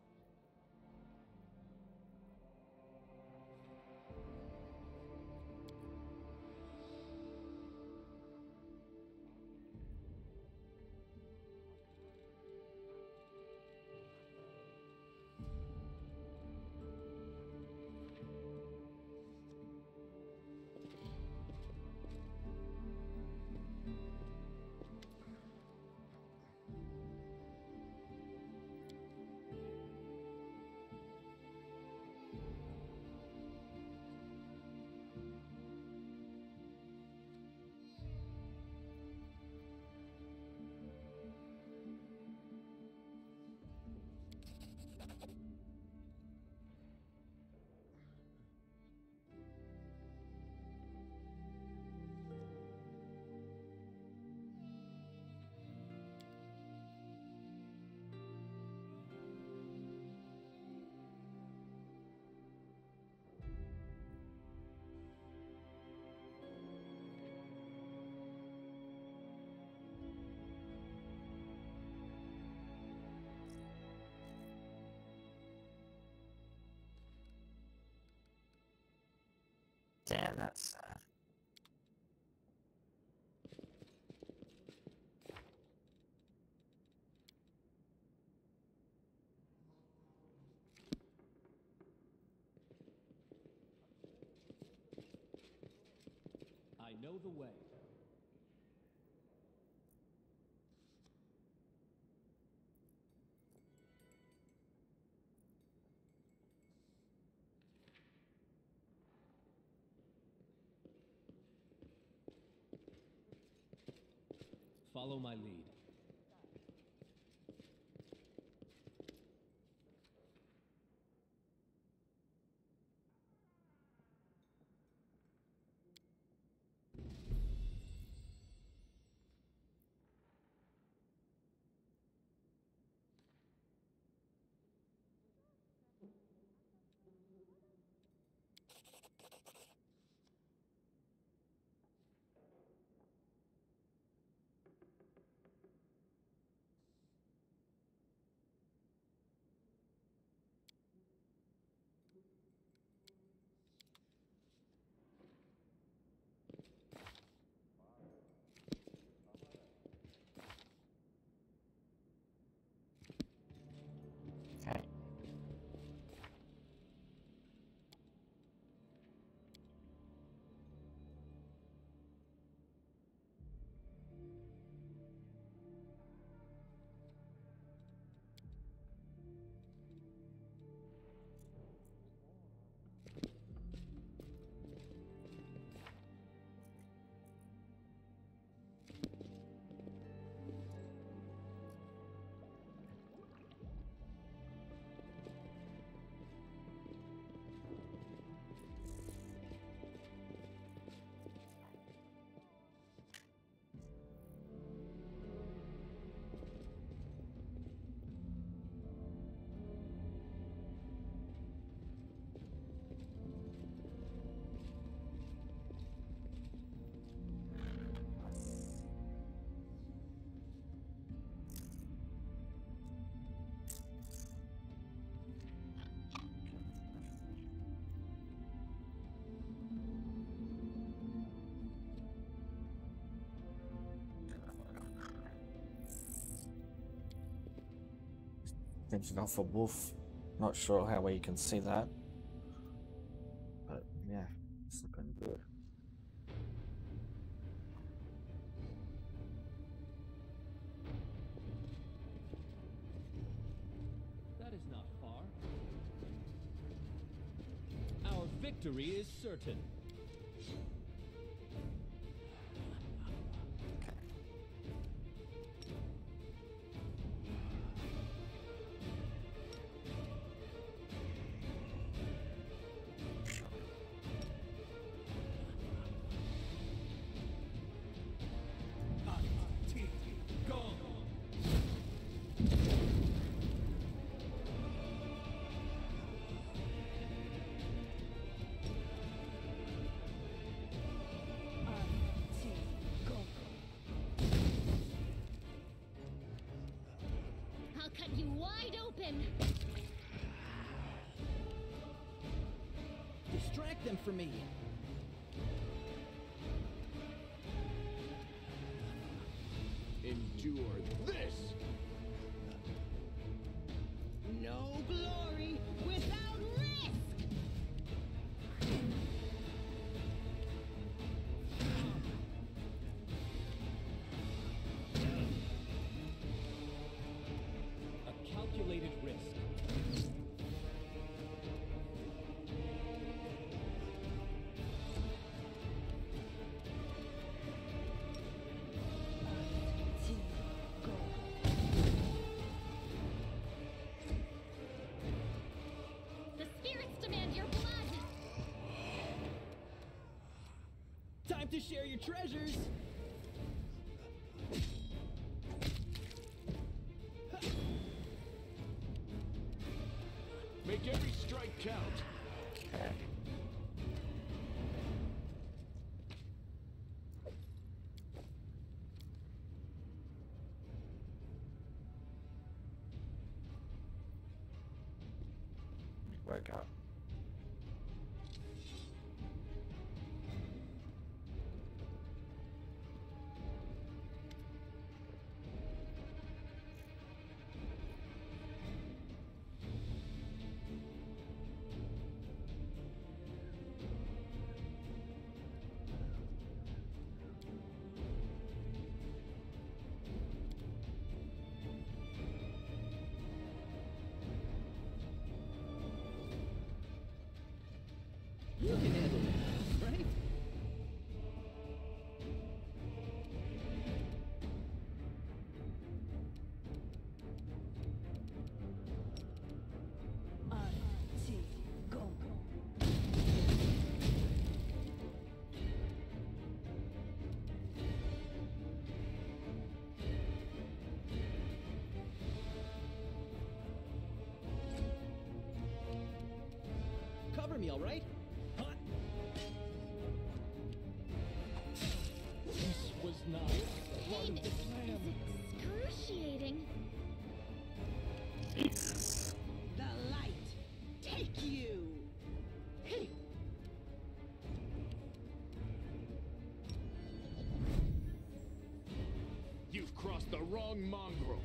Damn, that's sad. I know the way. Follow my lead. Okay. Attention off for Wolf. Not sure how well you can see that. But yeah, it's looking good. That is not far. Our victory is certain. have you wide open. Distract them from me. Endure this! No glory without risk! A calculated risk. The spirits demand your blood. Time to share your treasures. Make every strike count! Okay. Wake up. You can handle it, right? Cover me, all right? This was not part Pain of the plan. is excruciating. The light, take you! Hey! You've crossed the wrong mongrel!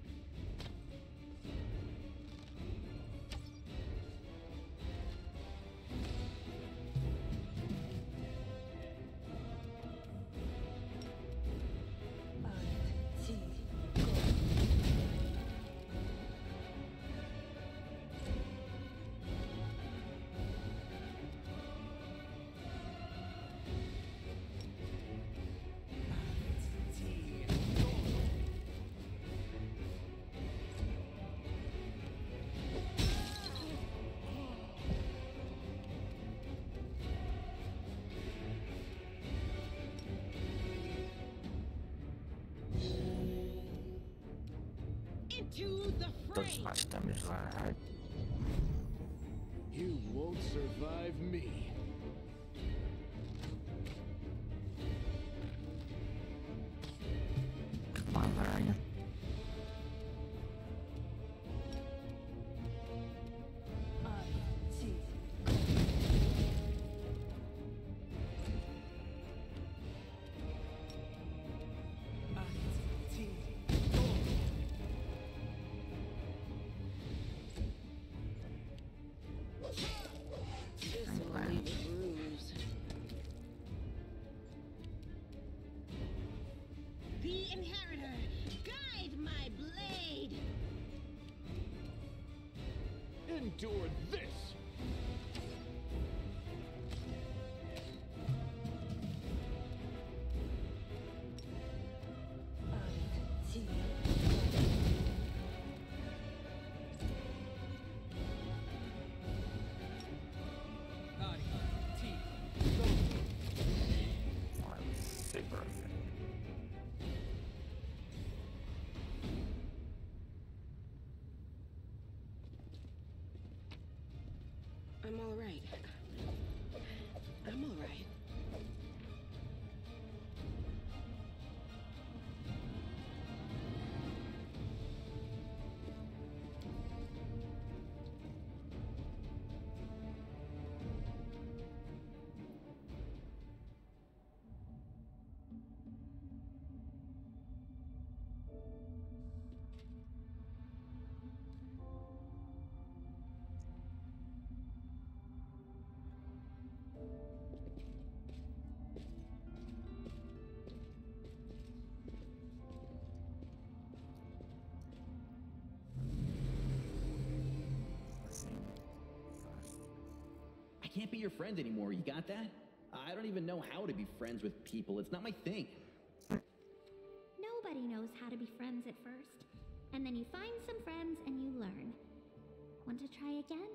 Into the Does fray! much damage like You won't survive me. come on, Larry. This'll leave a bruise. The Inheritor, guide my blade! Endure this! Super. your friend anymore, you got that? I don't even know how to be friends with people. It's not my thing. Nobody knows how to be friends at first. And then you find some friends and you learn. Want to try again?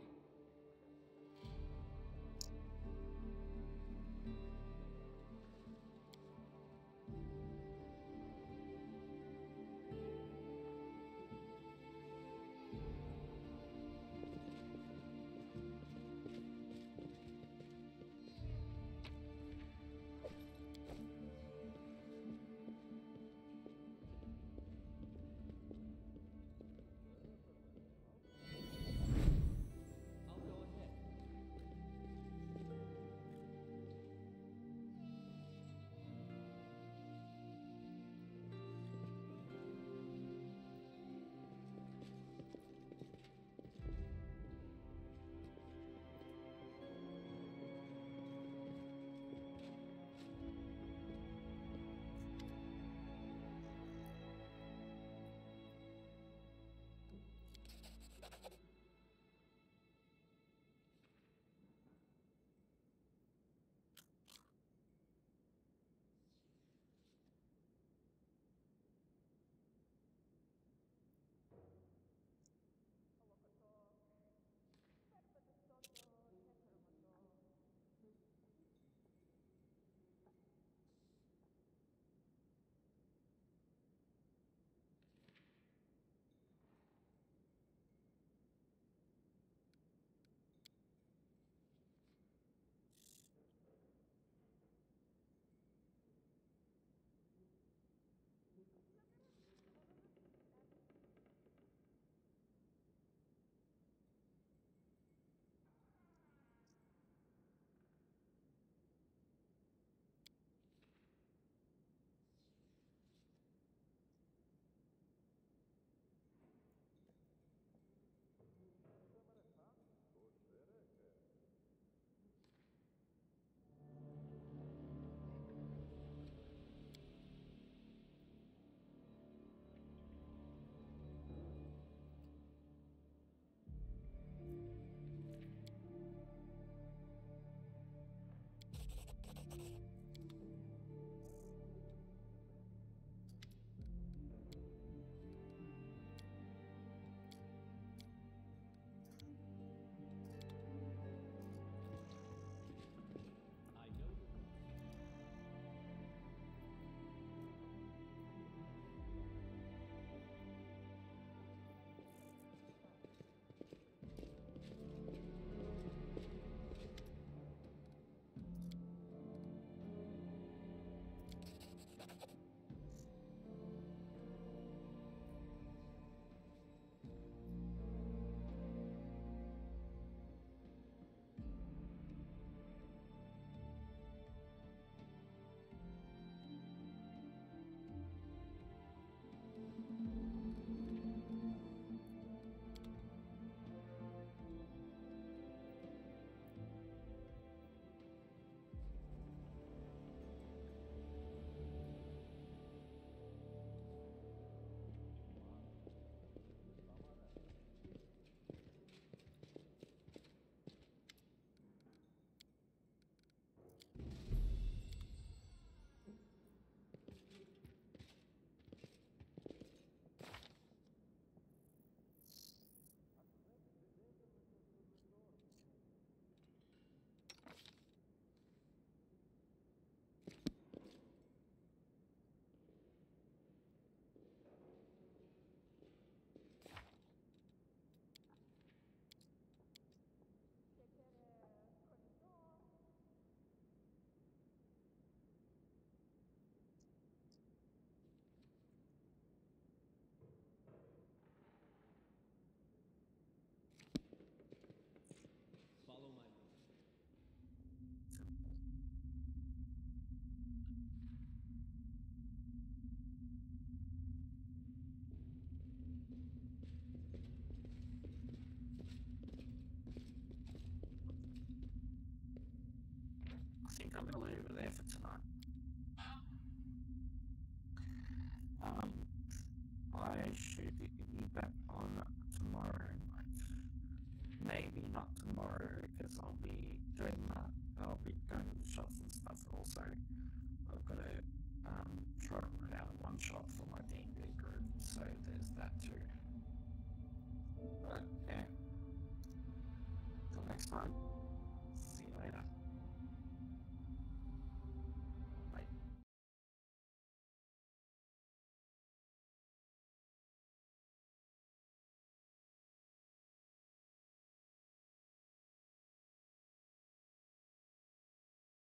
think I'm gonna leave it there for tonight. I should be back on tomorrow night. Maybe not tomorrow, because I'll be doing that. I'll be going to the shops and stuff. Also, I've got to try to put out one shot for my D&D group, so there's that too. But yeah, till next time.